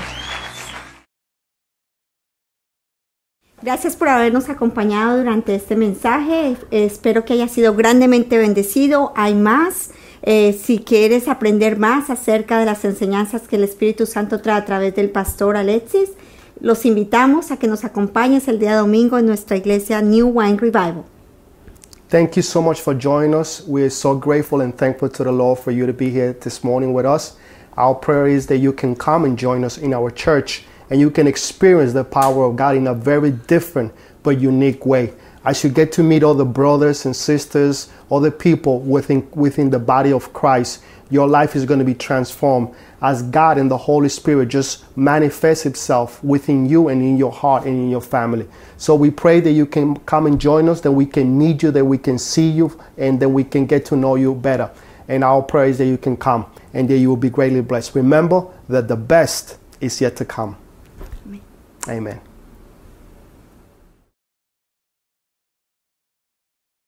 Gracias por habernos acompañado durante este mensaje. Eh, espero que haya sido grandemente bendecido. Hay más. Eh, si quieres aprender más acerca de las enseñanzas que el Espíritu Santo trae a través del pastor Alexis, los invitamos a que nos acompañes el día domingo en nuestra iglesia New Wine Revival. Thank you so much for joining us. We are so grateful and thankful to the Lord for you to be here this morning with us. Our prayer is that you can come and join us in our church and you can experience the power of God in a very different but unique way. As you get to meet all the brothers and sisters, all the people within, within the body of Christ, your life is going to be transformed as God and the Holy Spirit just manifests itself within you and in your heart and in your family. So we pray that you can come and join us, that we can meet you, that we can see you, and that we can get to know you better. And our prayer is that you can come and that you will be greatly blessed. Remember that the best is yet to come. Amen. Amen.